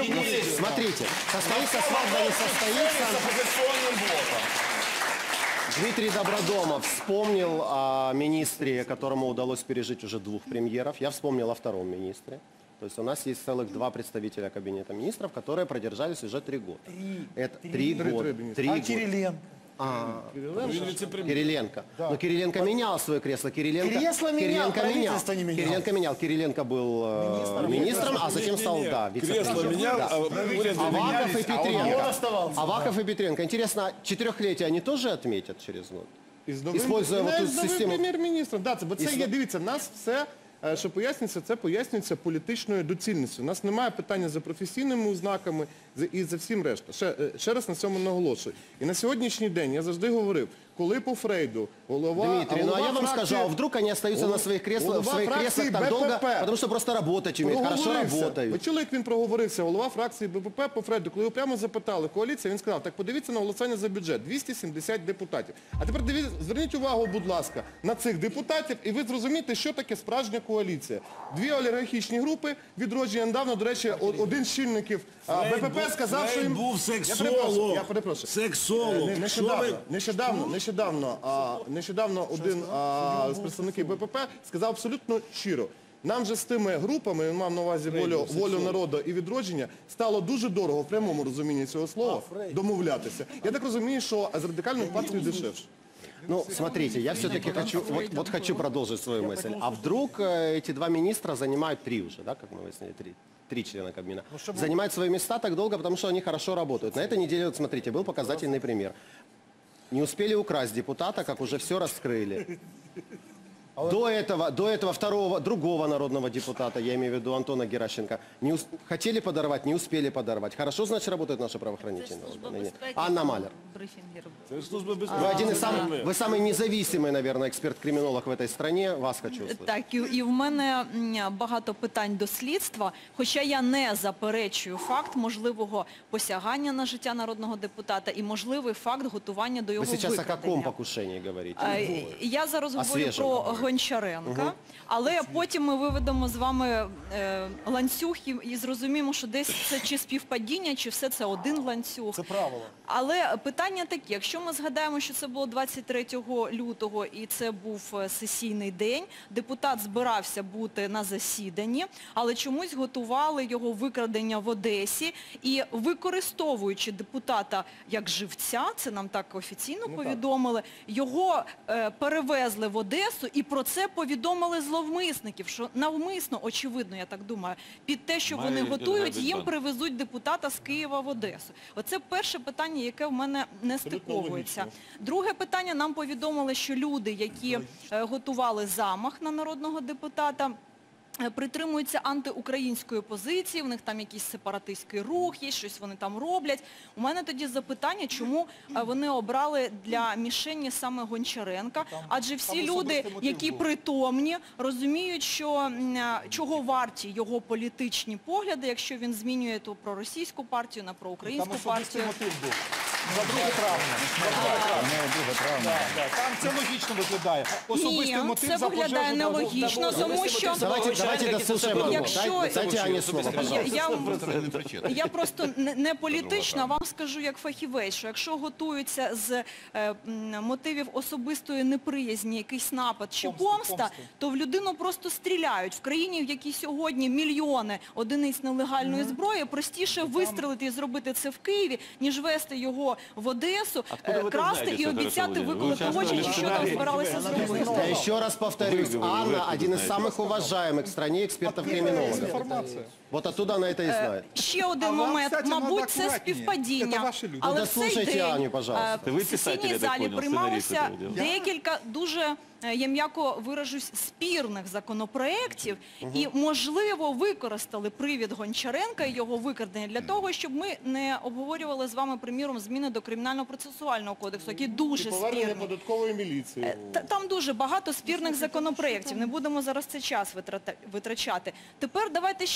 Смотрите, состоится свадьба, не состоится. Дмитрий Добродомов вспомнил о министре, которому удалось пережить уже 2 премьеров. Я вспомнил о 2-м министре. То есть у нас есть целых 2 представителя кабинета министров, которые продержались уже 3 года. 3 года. 3 года. Кириленко? Кириленко. Но Кириленко менял свое кресло. Кресло менял, правительство не меняло. Кириленко менял. Кириленко был министром, а затем стал, вице-премьером. Кресло менял, Да. а уряд Аваков и Петренко. оставался. Аваков и Петренко. Интересно, 4-летие они тоже отметят через год? Із новим, Используя вот не, эту з новим систему. прем'єр-міністром. Да, бо це І є, дивіться, нас все, що пояснюється, це пояснюється політичною доцільністю. У нас немає питання за професійними ознаками і за всім решта. Ще раз на цьому наголошую. І на сьогоднішній день я завжди говорив, коли по Фрейду голова... Дмитрий, ну а я вам фракції- скажу, а вдруг они остаются на своих креслах, в своих фракції креслах так долго, БПП потому что просто работать умеют, хорошо проговорився. Ви работают. чули, як він проговорився, голова фракції БПП по Фрейду, коли його прямо запитали, коаліція, він сказав, так подивіться на голосування за бюджет, 270 депутатів. А тепер зверніть увагу, будь ласка, на цих депутатів, і ви зрозумієте, що таке справжня коаліція. 2 олігархічні групи, відродження недавно, до речі, один з чільників БПП сказав, що їм... був Я перепрошую. Нещодавно один з представників БПП сказав абсолютно щиро. Нам же з тими групами, він мав на увазі волю народу і відродження, стало дуже дорого в прямому розумінні цього слова домовлятися. Я так розумію, що з радикальною партією дешевше. Ну, смотрите, я все-таки хочу, вот хочу продолжить свою мысль. А вдруг эти 2 министра занимают 3 уже, да, как мы выяснили, 3 члена Кабмина, занимают свои места так долго, потому что они хорошо работают. На этой неделе, вот смотрите, был показательный пример. Не успели украсть депутата, как уже все раскрыли. До этого другого народного депутата, я имею в виду Антона Геращенко, хотели подорвать, не успели подорвать. Хорошо, значит, работают наши правоохранительные органы. Анна Малер. Вы самый независимый, наверное, эксперт-криминолог в этой стране. Вас хочу услышать. Так, і в мене багато питань до слідства, хоча я не заперечую факт можливого посягання на життя народного депутата і можливий факт готування до його Вы викрадення. сейчас о каком покушении говорите? Я зараз говорю свіжому про говорите. Гончаренка, але потім ми виведемо з вами ланцюг і зрозуміємо, що десь це чи співпадіння, чи все це один ланцюг. Це правило. Але питання таке, якщо ми згадаємо, що це було 23 лютого і це був сесійний день, депутат збирався бути на засіданні, але чомусь готували його викрадення в Одесі і використовуючи депутата як живця, це нам так офіційно повідомили, його перевезли в Одесу і про це повідомили зловмисників, що навмисно, очевидно, я так думаю, під те, що вони готують, їм привезуть депутата з Києва в Одесу. Оце перше питання, яке в мене не стиковується. Друге питання, нам повідомили, що люди, які готували замах на народного депутата, притримуються антиукраїнської позиції, в них там якийсь сепаратистський рух є, щось вони там роблять. У мене тоді запитання, чому вони обрали для мішені саме Гончаренка, адже всі люди, які притомні, розуміють, що чого варті його політичні погляди, якщо він змінює то проросійську партію на проукраїнську партію. За 2 травня. Там це логічно виглядає. Особистий Ні, мотив це за виглядає пожежу на нелогічно, тому що... Давайте дослушаем. Якщо... Дайте Ані слово, пожалуйста. Я просто не політична, вам скажу як фахівець, що якщо готуються з мотивів особистої неприязні якийсь напад чи помста, то в людину просто стріляють. В країні, в якій сьогодні мільйони одиниць нелегальної зброї, простіше вистрелити і зробити це в Києві, ніж вести його в Одесу, красти і обіцяти виколоти очі, чи що там збиралися зробити. Я еще раз повторюсь, Анна один из самых уважаемых в стране экспертов-криминологов. Вот оттуда она это и знает. Ще один момент, мабуть, це співпадіння. Але в цей день в сесійній залі приймалося декілька дуже, я м'яко виражусь, спірних законопроєктів і, можливо, використали привід Гончаренка і його викрадення для того, щоб ми не обговорювали з вами, приміром, зміни до Кримінально-процесуального кодексу, які дуже спірні. Повернення податкової міліції. Там дуже багато спірних законопроєктів, не будемо зараз цей час витрачати. Тепер давайте ще подивимося.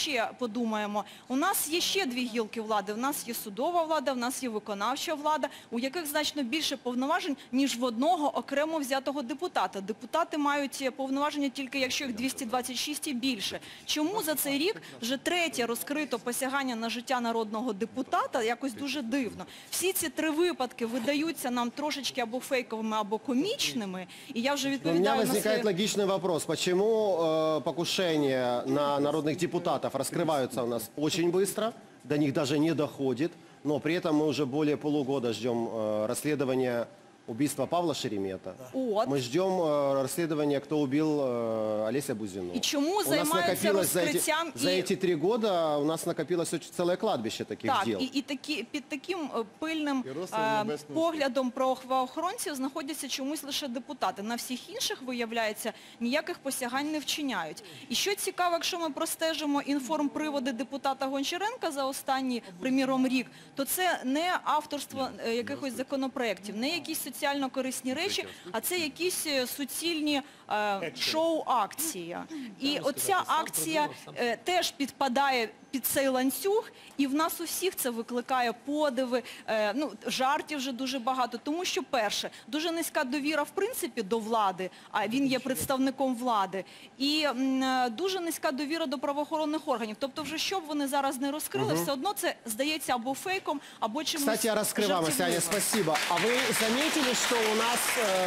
подумаємо, у нас є ще дві гілки влади. У нас є судова влада, у нас є виконавча влада, у яких значно більше повноважень, ніж в одного окремо взятого депутата. Депутати мають повноваження тільки якщо їх 226 і більше. Чому за цей рік вже третє розкрито посягання на життя народного депутата? Якось дуже дивно. Всі ці три випадки видаються нам трошечки або фейковими, або комічними. І я вже У меня відповідаю на возникает своє... логичный вопрос. Почему покушения на народных депутатов раскрываются у нас очень быстро, до них даже не доходит, но при этом мы уже более полугода ждем расследования убийства Павла Шеремета. От. Мы ждем расследования, кто убил Олеся Бузину. І чому У нас займаються накопилось розкриттям за эти 3 года у нас накопилось целое кладбище таких Так, дел. і під таким пильним поглядом правоохоронців знаходяться чомусь лише депутати. На всіх інших, виявляється, ніяких посягань не вчиняють. І що цікаво, якщо ми простежимо інформприводи депутата Гончаренка за останній, приміром, рік, то це не авторство якихось законопроєктів, не якісь соціально-корисні речі, а це якісь суцільні шоу-акції. І оця акція теж підпадає під цей ланцюг, і в нас у всіх це викликає подиви, жартів вже дуже багато. Тому що, перше, дуже низька довіра, в принципі, до влади, а він є представником влади, і дуже низька довіра до правоохоронних органів. Тобто вже що б вони зараз не розкрили, все одно це здається або фейком, або чимось Кстати, я раскрываю, жартівливим. Аня, спасибо. А вы заметили, что у нас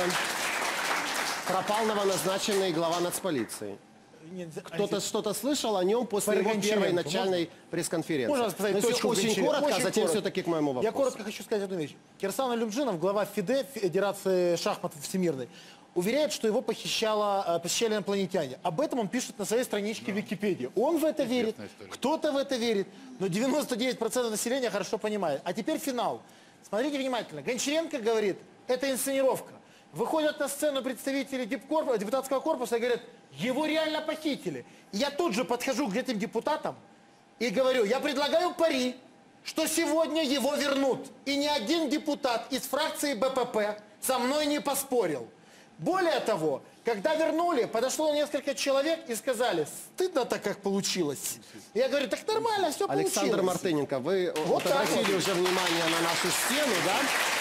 пропал новоназначенный глава нацполиции? Кто-то что-то слышал о нем после его первой начальной пресс-конференции? Можно сказать Ну, точку очень Гончаренко? коротко, а Очень затем коротко. все-таки к моему вопросу. Я коротко хочу сказать одну вещь. Кирсан Алюмджинов, глава ФИДЕ, Федерации шахмат всемирной, уверяет, что его похищали инопланетяне. Об этом он пишет на своей страничке в Википедии. Он в это верит, кто-то в это верит, но 99% населения хорошо понимает. А теперь финал. Смотрите внимательно. Гончаренко говорит, это инсценировка. Выходят на сцену представители депутатского корпуса и говорят, его реально похитили. И я тут же подхожу к этим депутатам и говорю, я предлагаю пари, что сегодня его вернут. И ни один депутат из фракции БПП со мной не поспорил. Более того, когда вернули, подошло несколько человек и сказали, стыдно так, как получилось. Я говорю, так нормально, все получилось. Александр Мартыненко, вы Вот так обратили вот. уже внимание на нашу стену, да?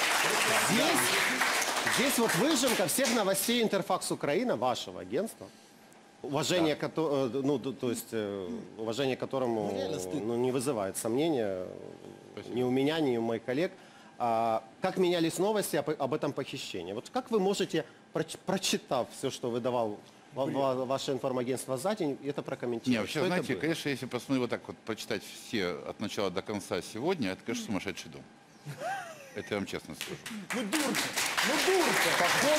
Здесь вот выжимка всех новостей Интерфакс Украина, вашего агентства. Уважение, уважение которому не вызывает сомнения ни у меня, ни у моих коллег. Как менялись новости об этом похищении? Вот как вы можете, прочитав все, что выдавал ваше информагентство за день, это прокомментировать? Не, вообще, знаете, конечно, если посмотреть вот так вот, прочитать все от начала до конца сегодня, это, конечно, сумасшедший дом. Это я вам честно скажу. Ну дурка.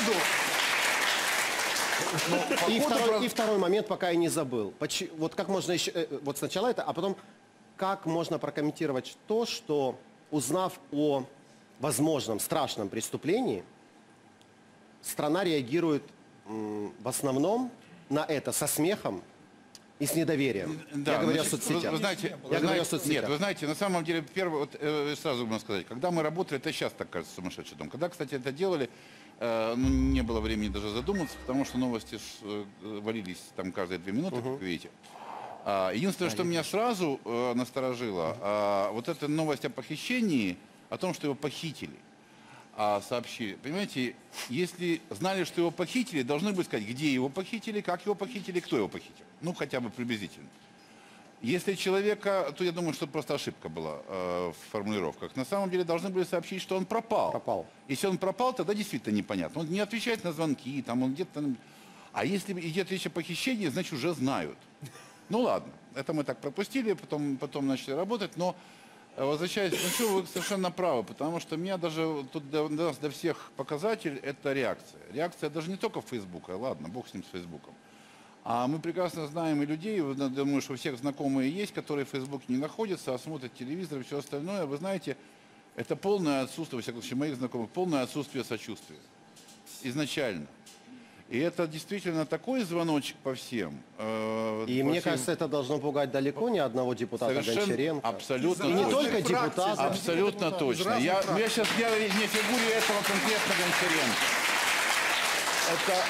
И второй момент, пока я не забыл. Вот как можно еще, вот сначала это, а потом как можно прокомментировать то, что, узнав о возможном страшном преступлении, страна реагирует в основном на это со смехом и с недоверием. Да, я говорю о значит, соцсетях. Вы знаете, нет, вы знаете, на самом деле, первое, вот, сразу можно сказать, когда мы работали, это сейчас так кажется сумасшедший дом. Когда, кстати, это делали, не было времени даже задуматься, потому что новости валились там каждые 2 минуты, как вы видите. Единственное, что меня сразу насторожило, вот эта новость о похищении, о том, что его похитили, сообщили. Понимаете, если знали, что его похитили, должны были сказать, где его похитили, как его похитили, кто его похитил. Ну, хотя бы приблизительно. Если человека, то я думаю, что просто ошибка была в формулировках. На самом деле должны были сообщить, что он пропал. Если он пропал, тогда действительно непонятно. Он не отвечает на звонки, там он где-то... А если идет речь о похищении, значит, уже знают. Ну, ладно. Это мы так пропустили, потом начали работать, но... Возвращаясь, вы совершенно правы, потому что меня даже тут до всех показатель это реакция. Реакция даже не только в Фейсбуке, ладно, бог с ним, с Фейсбуком. А мы прекрасно знаем и людей, думаю, что у всех знакомые есть, которые в Фейсбуке не находятся, а смотрят телевизор и все остальное. Вы знаете, это полное отсутствие, во всяком случае, моих знакомых, полное отсутствие сочувствия. Изначально. И это действительно такой звоночек по всем. И мне кажется, это должно пугать далеко не одного депутата Гончаренко. Абсолютно. И не только депутата. Абсолютно точно. Я сейчас не фигуре этого конкретно Гончаренко.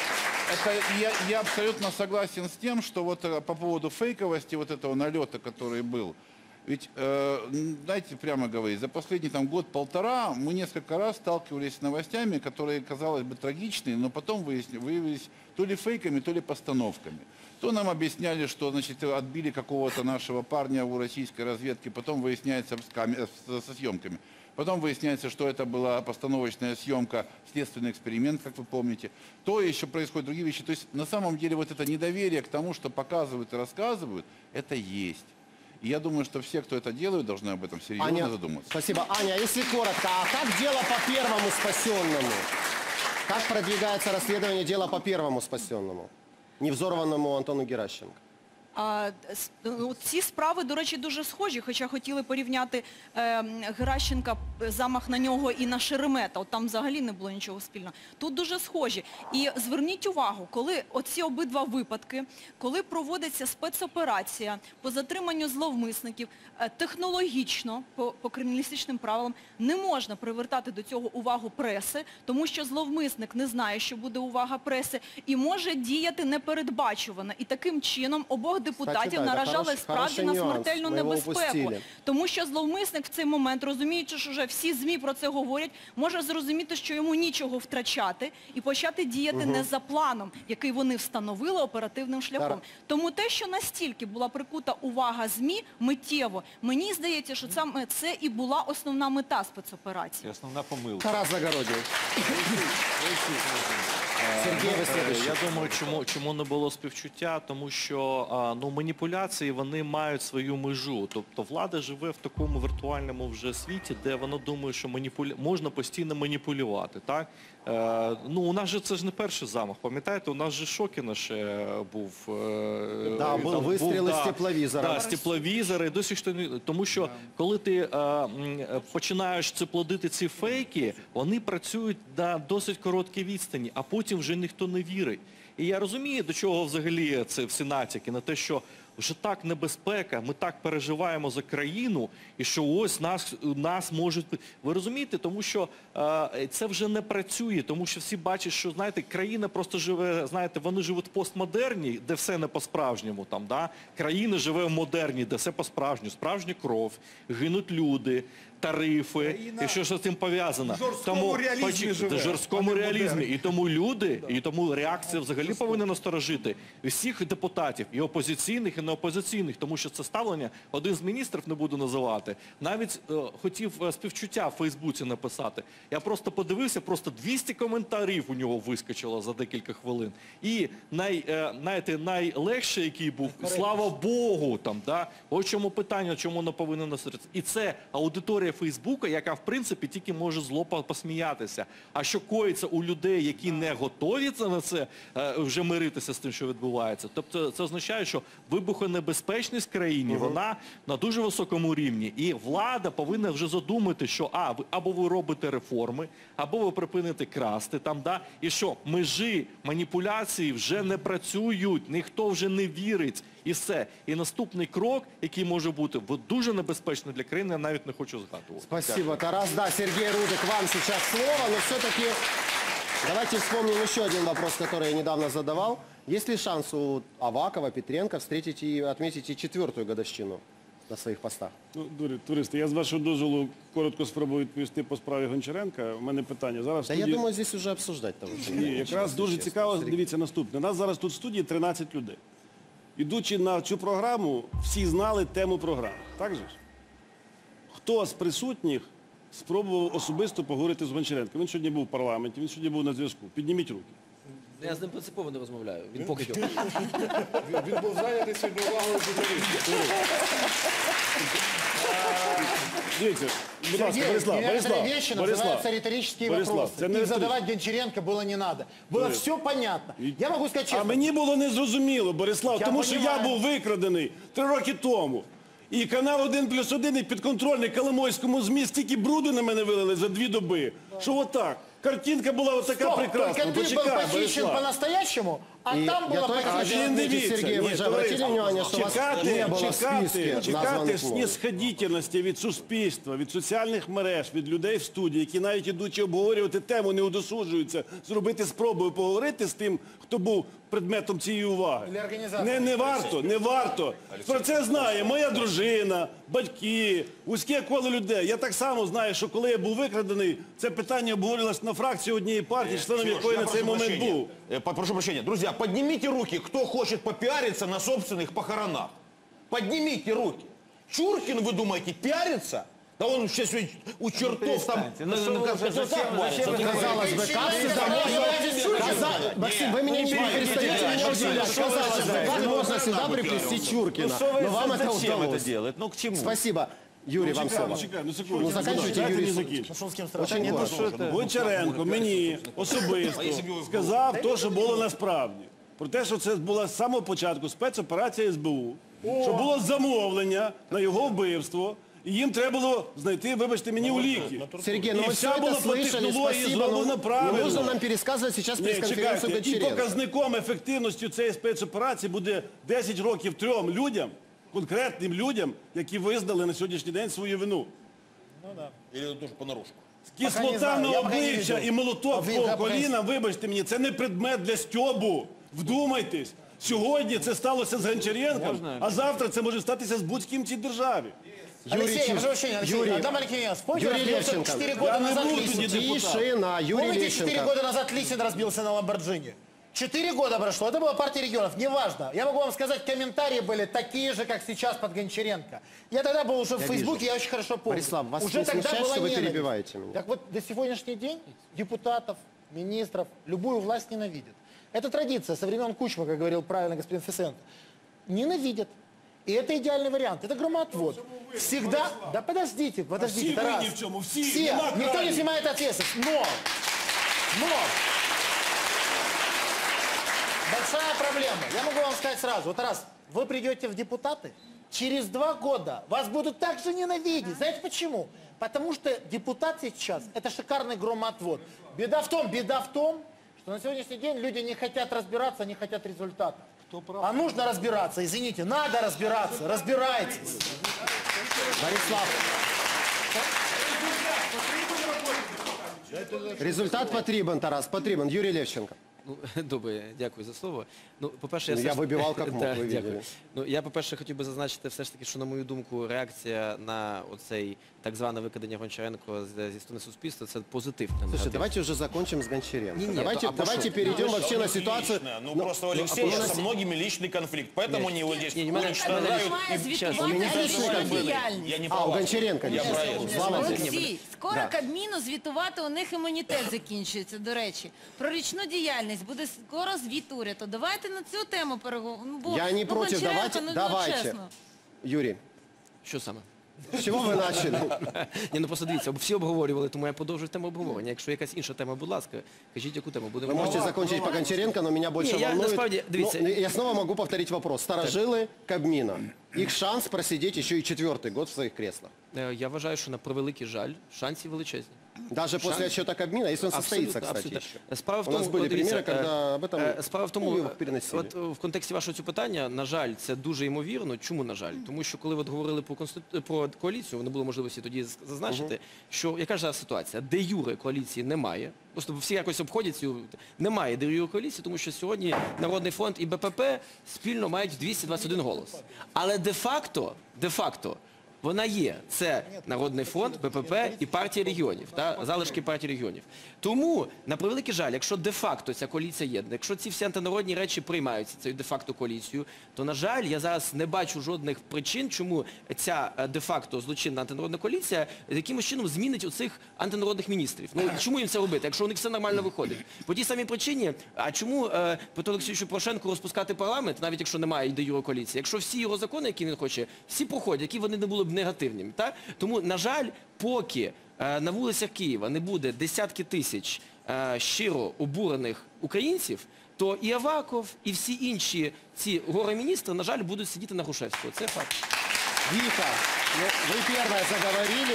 Я абсолютно согласен с тем, что вот по поводу фейковости вот этого налета, который был, ведь, знаете, прямо говорить, за последний год-полтора мы несколько раз сталкивались с новостями, которые, казалось бы, трагичные, но потом выявились то ли фейками, то ли постановками. То нам объясняли, что, значит, отбили какого-то нашего парня у российской разведки, потом выясняется со съемками. Потом выясняется, что это была постановочная съемка, следственный эксперимент, как вы помните. То еще происходят другие вещи. То есть на самом деле вот это недоверие к тому, что показывают и рассказывают, это есть. И я думаю, что все, кто это делают, должны об этом серьезно задуматься. Спасибо. Аня, если коротко, а как дело по первому спасенному? Как продвигается расследование дела по первому спасенному? Невзорванному Антону Геращенко. Ці справи, до речі, дуже схожі, хоча хотіли порівняти Геращенка, замах на нього і на Шеремета. От там взагалі не було нічого спільного. Тут дуже схожі. І зверніть увагу, коли оці обидва випадки, коли проводиться спецоперація по затриманню зловмисників, технологічно, по криміналістичним правилам, не можна привертати до цього увагу преси, тому що зловмисник не знає, що буде увага преси, і може діяти непередбачувано. І таким чином обох депутатів наражали справді на смертельну небезпеку. Тому що зловмисник в цей момент, розуміючи, що вже всі ЗМІ про це говорять, може зрозуміти, що йому нічого втрачати і почати діяти не за планом, який вони встановили оперативним шляхом. Тому те, що настільки була прикута увага ЗМІ миттєво, мені здається, що саме це і була основна мета спецоперації. І основна помилка. Тарас Загородній. Я думаю, чому не було співчуття, тому що маніпуляції, вони мають свою межу. Тобто влада живе в такому віртуальному вже світі, де вона думає, що можна постійно маніпулювати. Так? У нас же це ж не перший замах, пам'ятаєте, у нас же Шокіна ще був. Так, був вистріли з тепловізора. Так, з тепловізора. І досі що тому що коли ти починаєш плодити ці фейки, вони працюють на досить короткій відстані, а потім вже ніхто не вірить. І я розумію, до чого взагалі це всі натяки, на те, що вже так небезпека, ми так переживаємо за країну, і що ось нас можуть... Ви розумієте? Тому що це вже не працює, тому що всі бачать, що, знаєте, країна просто живе, знаєте, вони живуть в постмодерні, де все не по-справжньому, там, да? Країна живе в модерні, де все по-справжньому, справжня кров, гинуть люди, тарифи, і що ж з цим пов'язано. В жорсткому реалізмі. І тому люди, і тому реакція взагалі повинна насторожити всіх депутатів, і опозиційних, і неопозиційних, тому що це ставлення, один з міністрів, не буду називати, навіть хотів співчуття в Фейсбуці написати. Я просто подивився, просто 200 коментарів у нього вискочило за декілька хвилин. І найлегше, який був, слава Богу, там, да? Ось чому питання, чому не повинен насердитися. І це аудиторія Фейсбука, яка, в принципі, тільки може зло посміятися. А що коїться у людей, які не готові на це вже миритися з тим, що відбувається. Тобто це означає, що вибухонебезпечність в країні, вона на дуже високому рівні. І влада повинна вже задумати, що або ви робите реформи, або ви припините красти, там, да? І що межі маніпуляції вже не працюють, ніхто вже не вірить. І все. І наступний крок, який може бути дуже небезпечний для країни, я навіть не хочу згадувати. Спасибо, Тарас. Да, Сергей Рудик, вам сейчас слово, но все-таки давайте вспомним еще один вопрос, который я недавно задавал. Есть ли шанс у Авакова, Петренко встретить и отметить и 4-ю годовщину на своїх постах? Туристи, я з вашого дозволу коротко спробую відповісти по справі Гончаренка. У мене питання. Зараз я думаю, здесь уже обсуждать того. Ні, якраз дуже цікаво, дивіться наступне. У нас зараз тут в студії 13 людей. Ідучи на цю програму, всі знали тему програми. Так же ж? Хто з присутніх спробував особисто поговорити з Гончаренком? Він сьогодні був в парламенті, він сьогодні був на зв'язку. Підніміть руки. Я з ним принципово не розмовляю. Він покидьок. Він був зайнятий сьогодні увагою журналістів. Дивіться, будь ласка, Борислав. Некоторые вещи называются риторические вопросы. Их задавать Гончаренко было не надо. Было все понятно. Я могу сказать честно. А мені було незрозуміло, Борислав, тому що я був викрадений 3 роки тому. І канал 1+1 і підконтрольний Коломойському ЗМІ стільки бруду на мене вилили за 2 доби, що отак. Картинка була отака прекрасна. Только ты был похищен по-настоящему, А И там я было только почти- хочу отметить, Сергей, вы же обратили внимание, что вас не было в списке Чекати названных мною. снисходительності від суспільства, від соціальних мереж, від людей в студії, які навіть ідучи обговорювати тему, не удосуджуються зробити спробою поговорити з тим, хто був предметом цієї уваги. Или организация. Не варто. Про це знає моя дружина, батьки, вузьке коло людей. Я так само знаю, що коли я був викрадений, це питання обговорювалося на фракції однієї партії, членом якої на цей момент був. Прошу прощения. Друзья, поднимите руки, кто хочет попиариться на собственных похоронах. Поднимите руки. Чуркин, вы думаете, пиарится? Да он сейчас у чертов там... Казалось бы, как всегда, Максим, вы меня не перестаете меня удивлять. Казалось бы, как можно всегда приплести Чуркина? Но вам это удалось. Ну к чему? Спасибо. Юрий, вам слово. Секунду. Ну, заканчивайте, Дайте Юрий. мені закінчити. Очень важно. Гончаренко мені особисто сказав те, що було насправді. Про те, що це була з самого початку спецоперація СБУ, що було замовлення на його вбивство, і їм треба було знайти, вибачте мені, уліки. Сергей, ну І мы вся все это була по слышали, технології спасибо, зроблена но правильно. не нужно нам пересказывать сейчас Ні, пресс-конференцию чекайте, і Гончаренко. показником ефективності цієї спецоперації буде 10 років 3 людям, конкретним людям, які визнали на сьогоднішній день свою вину. Или тоже понарошку. Кислота на обличчя і молоток по колінам, вибачте мені, це не предмет для стьобу. Вдумайтесь. Сьогодні це сталося з Гончаренком, а завтра це може статися з будь-ким в цій державі. Алексей, прошу прощения, Алексей, Адам Алексеевич, помните, Юрий разбился Левченко. 4 года назад Лисин? Тишина, Юрий Помните, 4 Левченко. года назад Лисин разбился на Ламборджини? 4 года прошло, это была партия регионов, неважно. Я могу вам сказать, комментарии были такие же, как сейчас под Гончаренко. Я тогда был уже в Фейсбуке, я очень хорошо помню. Борислав, вас уже не тогда смущает, была что вы ненависть. перебиваете меня? Так вот, до сегодняшний день депутатов, министров, любую власть ненавидят. Это традиция со времен Кучма, как говорил правильно господин Фесенко. Ненавидят. И это идеальный вариант. Это громоотвод. Всегда... Да подождите, Всі это раз. винні в цьому, всі. Все. Нема Никто не крайніх. снимает ответственность. Но большая проблема. Я могу вам сказать сразу. Вот раз вы придете в депутаты, через 2 года вас будут так же ненавидеть. Знаете почему? Потому что депутат сейчас – это шикарный громоотвод. Беда в том, что на сегодняшний день люди не хотят разбираться, не хотят результата. А нужно разбираться, извините, надо разбираться, разбирайтесь. Борислав. Результат потрібен, Тарас, потрібен. Юрій Левченко. Ну, добре, дякую за слово. Ну, по-перше, Ну, я вибивав, як мог, Да, ви дякую. видели. Ну, я, по-перше, хотів би зазначити все ж таки, що, на мою думку, реакція на оцей так зване викрадення Гончаренко зі сторони суспільства – це позитивне. Слушайте, давайте уже закончим с Гончаренко. Не-не, Давайте, а пошел. давайте перейдем вообще на ситуацию. Ну, просто у Алексея со многими личный конфликт, поэтому они его здесь уничтожают. У меня личный конфликт. Я не А, про у вас. Гончаренко. Я про это. Слава Богу. Олексій, скоро Да. Кабміну звітувати, у них імунітет закінчується, до речі. Про річну діяльність буде скоро звіт уряду. Давайте на цю тему переговоримо. Я не против, давайте. Чесно. Юрий, Що саме? с чего вы начали? Ні, ну просто дивіться, всі обговорювали, тому я продовжую тему обговорення. Якщо якась інша тема, будь ласка, кажіть, яку тему будемо Вы можете обговорювати. закончить по Гончаренко, но меня больше Не, я волнует. насправді, дивіться. Ну, я снова могу повторить вопрос. Старожилы Кабмина. Их шанс просидеть еще и 4-й год в своих креслах. Я вважаю, що на превеликий жаль, шансів величезні. Даже после отчета Кабмина, если он состоится, Абсолютно, кстати, абсолютно. еще. Справа в У нас тому, были дивіться, примеры, когда об этом справа в тому, его переносили. от в контексті вашого цього питання, на жаль, це дуже ймовірно. Чому на жаль? Тому що коли ви говорили про коаліцію, не було можливості тоді зазначити, що яка ж зараз ситуація? Де юре коаліції немає. Просто всі якось обходять цю, немає де юре коаліції, тому що сьогодні Народний фронт і БПП спільно мають 221 голос. Але де-факто, вона є. Це Народний фронт, БПП і партія регіонів, залишки партії регіонів. Тому, на превеликий жаль, якщо де-факто ця коаліція є, якщо ці всі антинародні речі приймаються, цією де-факто коаліцією, то, на жаль, я зараз не бачу жодних причин, чому ця де-факто злочинна антинародна коаліція якимось чином змінить оцих антинародних міністрів. Ну, чому їм це робити, якщо у них все нормально виходить? По тій самій причині, а чому Петру Олексійовичу Порошенку розпускати парламент, навіть якщо немає де-юре коаліції, якщо всі його закони, які він хоче, всі проходять, які вони не були б негативними. Тому, на жаль, поки на вулицях Києва не буде десятки тисяч щиро обурених українців, то і Аваков, і всі інші ці горе-міністри, на жаль, будуть сидіти на Грушевського. Це факт. Вика, ну, вы первое заговорили,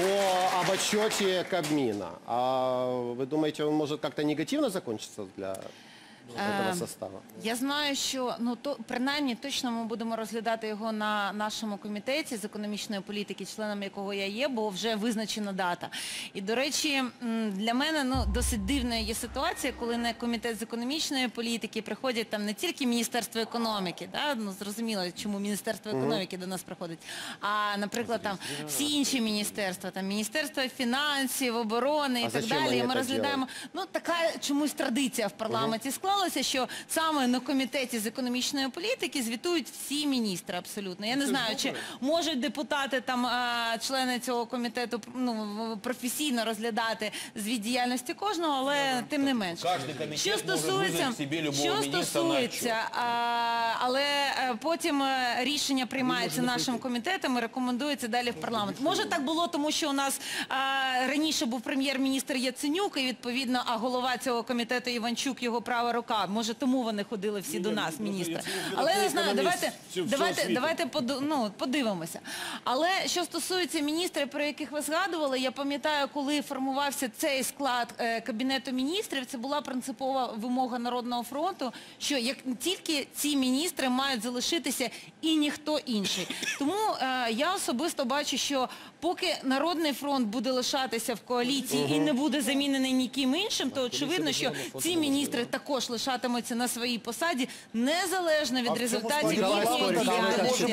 об отчете Кабмина. А вы думаете, он может как-то негативно закончиться для этого состава? Я знаю, що принаймні точно ми будемо розглядати його на нашому комітеті з економічної політики, членом якого я є, бо вже визначена дата. І, до речі, для мене досить дивною є ситуація, коли на комітет з економічної політики приходять там не тільки Міністерство економіки, зрозуміло, чому Міністерство економіки до нас приходить, а, наприклад, там всі інші міністерства, там Міністерство фінансів, оборони і так далі. І ми розглядаємо, така чомусь традиція в парламенті склалася, що саме на комітеті з економічної політики звітують всі міністри абсолютно. Я не знаю, чи можуть депутати, члени цього комітету професійно розглядати звіт діяльності кожного, але тим не менше. Що стосується, але потім рішення приймається нашим комітетом і рекомендується далі в парламент. Може так було, тому що у нас раніше був прем'єр-міністр Яценюк, і відповідно, а голова цього комітету Іванчук, його права рука. Може тому вони ходили всі до нас, міністри. Але я не знаю, давайте подивимося. Але що стосується міністрів, про яких ви згадували, я пам'ятаю, коли формувався цей склад Кабінету міністрів, це була принципова вимога Народного фронту, що як тільки ці міністри мають залишитися і ніхто інший. Тому я особисто бачу, що поки Народний фронт буде лишатися в коаліції і не буде замінений ніким іншим, то очевидно, що ці міністри також лишатимуться на своїй посаді, незалежно від результатів їхньої діяльності.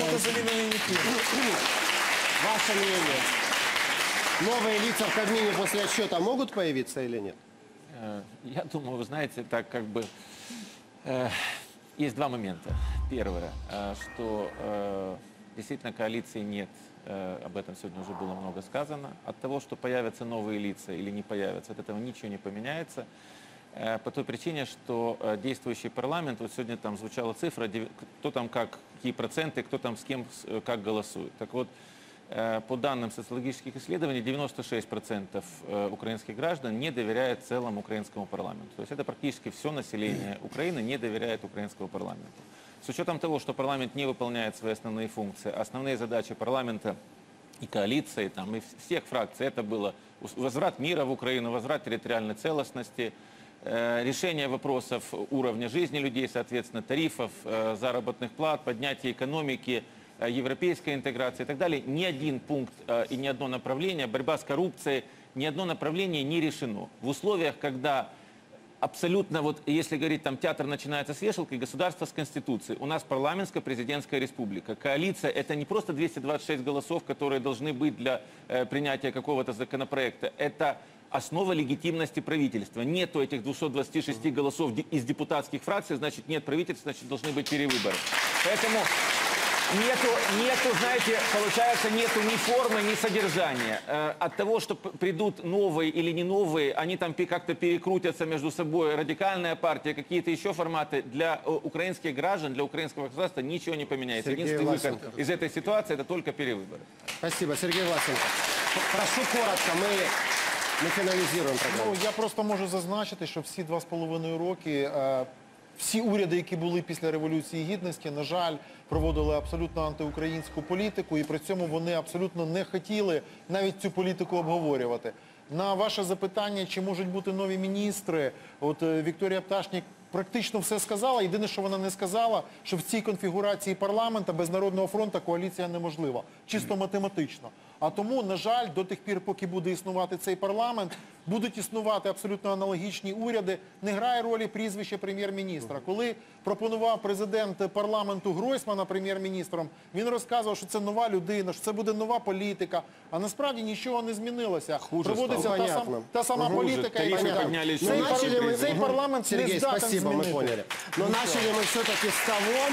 Ваше мнение? Новые лица в Кабмине после отчета могут появиться или нет? Я думаю, вы знаете, так как бы есть два момента. Первое, что действительно коалиции нет, об этом сегодня уже было много сказано. От того, что появятся новые лица или не появятся, от этого ничего не поменяется. По той причине, что действующий парламент, вот сегодня там звучала цифра, кто там какие проценты, кто там с кем как голосует. Так вот, по данным социологических исследований, 96% украинских граждан не доверяют в целом украинскому парламенту. То есть это практически все население Украины не доверяет украинскому парламенту. С учетом того, что парламент не выполняет свои основные функции, основные задачи парламента и коалиции, там, и всех фракций, это было возврат мира в Украину, возврат территориальной целостности, решение вопросов уровня жизни людей, соответственно, тарифов, заработных плат, поднятие экономики, европейской интеграции и так далее. Ни один пункт и ни одно направление, борьба с коррупцией, ни одно направление не решено. В условиях, когда абсолютно, вот если говорить, там театр начинается с вешалки, государство с конституцией. У нас парламентско-президентская республика. Коалиция – это не просто 226 голосов, которые должны быть для принятия какого-то законопроекта. Это основа легитимности правительства. Нету этих 226 голосов из депутатских фракций, значит нет правительства, значит должны быть перевыборы. Поэтому нету, знаете, получается, нету ни формы, ни содержания. От того, что придут новые или не новые, они там как-то перекрутятся между собой, радикальная партия, какие-то еще форматы, для украинских граждан, для украинского государства ничего не поменяется. Единственный выход из этой ситуации – это только перевыборы. Спасибо. Сергей Власенко. Прошу коротко, ми фіналізуємо програму. Я просто можу зазначити, що всі 2,5 роки всі уряди, які були після Революції Гідності, на жаль, проводили абсолютно антиукраїнську політику, і при цьому вони абсолютно не хотіли навіть цю політику обговорювати. На ваше запитання, чи можуть бути нові міністри, от Вікторія Пташник практично все сказала. Єдине, що вона не сказала, що в цій конфігурації парламенту без Народного фронту коаліція неможлива. Чисто математично. А тому, на жаль, до тих пір, поки буде існувати цей парламент, будуть існувати абсолютно аналогічні уряди. Не грає ролі прізвище прем'єр-міністра. Коли пропонував президент парламенту Гройсмана прем'єр-міністром, він розказував, що це нова людина, що це буде нова політика. А насправді нічого не змінилося. Проводиться та сама політика. І цей парламент не здатен змінити. Но начали мы все-таки с того,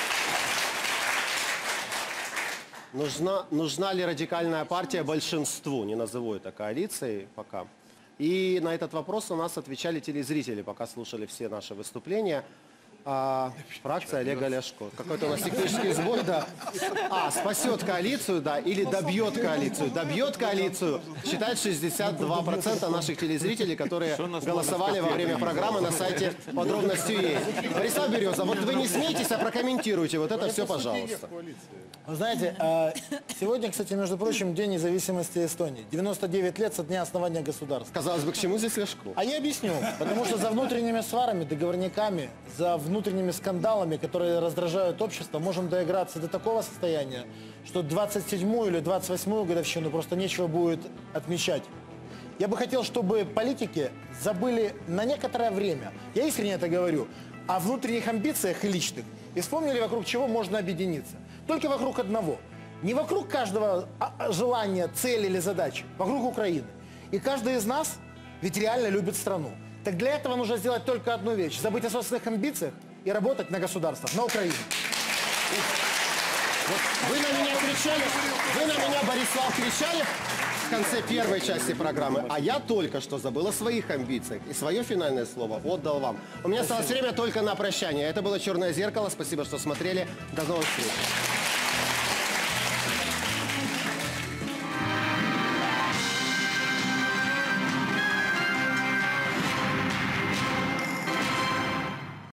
нужна ли радикальная партия большинству, не назову это коалицией пока. И на этот вопрос у нас отвечали телезрители, пока слушали все наши выступления. Фракция Олега Ляшко. Какой-то у нас технический сбой, да. Спасет коалицию, да, или добьет коалицию. Добьет коалицию, считает 62% наших телезрителей, которые голосовали во время программы на сайте подробностью. Борислав Береза, вот вы не смейтесь, а прокомментируйте вот это все, пожалуйста. Вы знаете, сегодня, кстати, между прочим, День независимости Эстонии. 99 лет со дня основания государства. Казалось бы, к чему здесь Ляшко? А я объясню. Потому что за внутренними сварами, договорниками, за внутренними скандалами, которые раздражают общество, можем доиграться до такого состояния, что 27-ю или 28-ю годовщину просто нечего будет отмечать. Я бы хотел, чтобы политики забыли на некоторое время, я искренне это говорю, о внутренних амбициях и личных, и вспомнили, вокруг чего можно объединиться. Только вокруг одного. Не вокруг каждого желания, цели или задачи, вокруг Украины. И каждый из нас ведь реально любит страну. Так для этого нужно сделать только одну вещь. Забыть о собственных амбициях и работать на государство, на Украину. Вы на меня кричали, Борислав, кричали в конце первой части программы, а я только что забыл о своих амбициях и свое финальное слово отдал вам. У меня осталось время только на прощание. Это было «Черное зеркало». Спасибо, что смотрели. До новых встреч.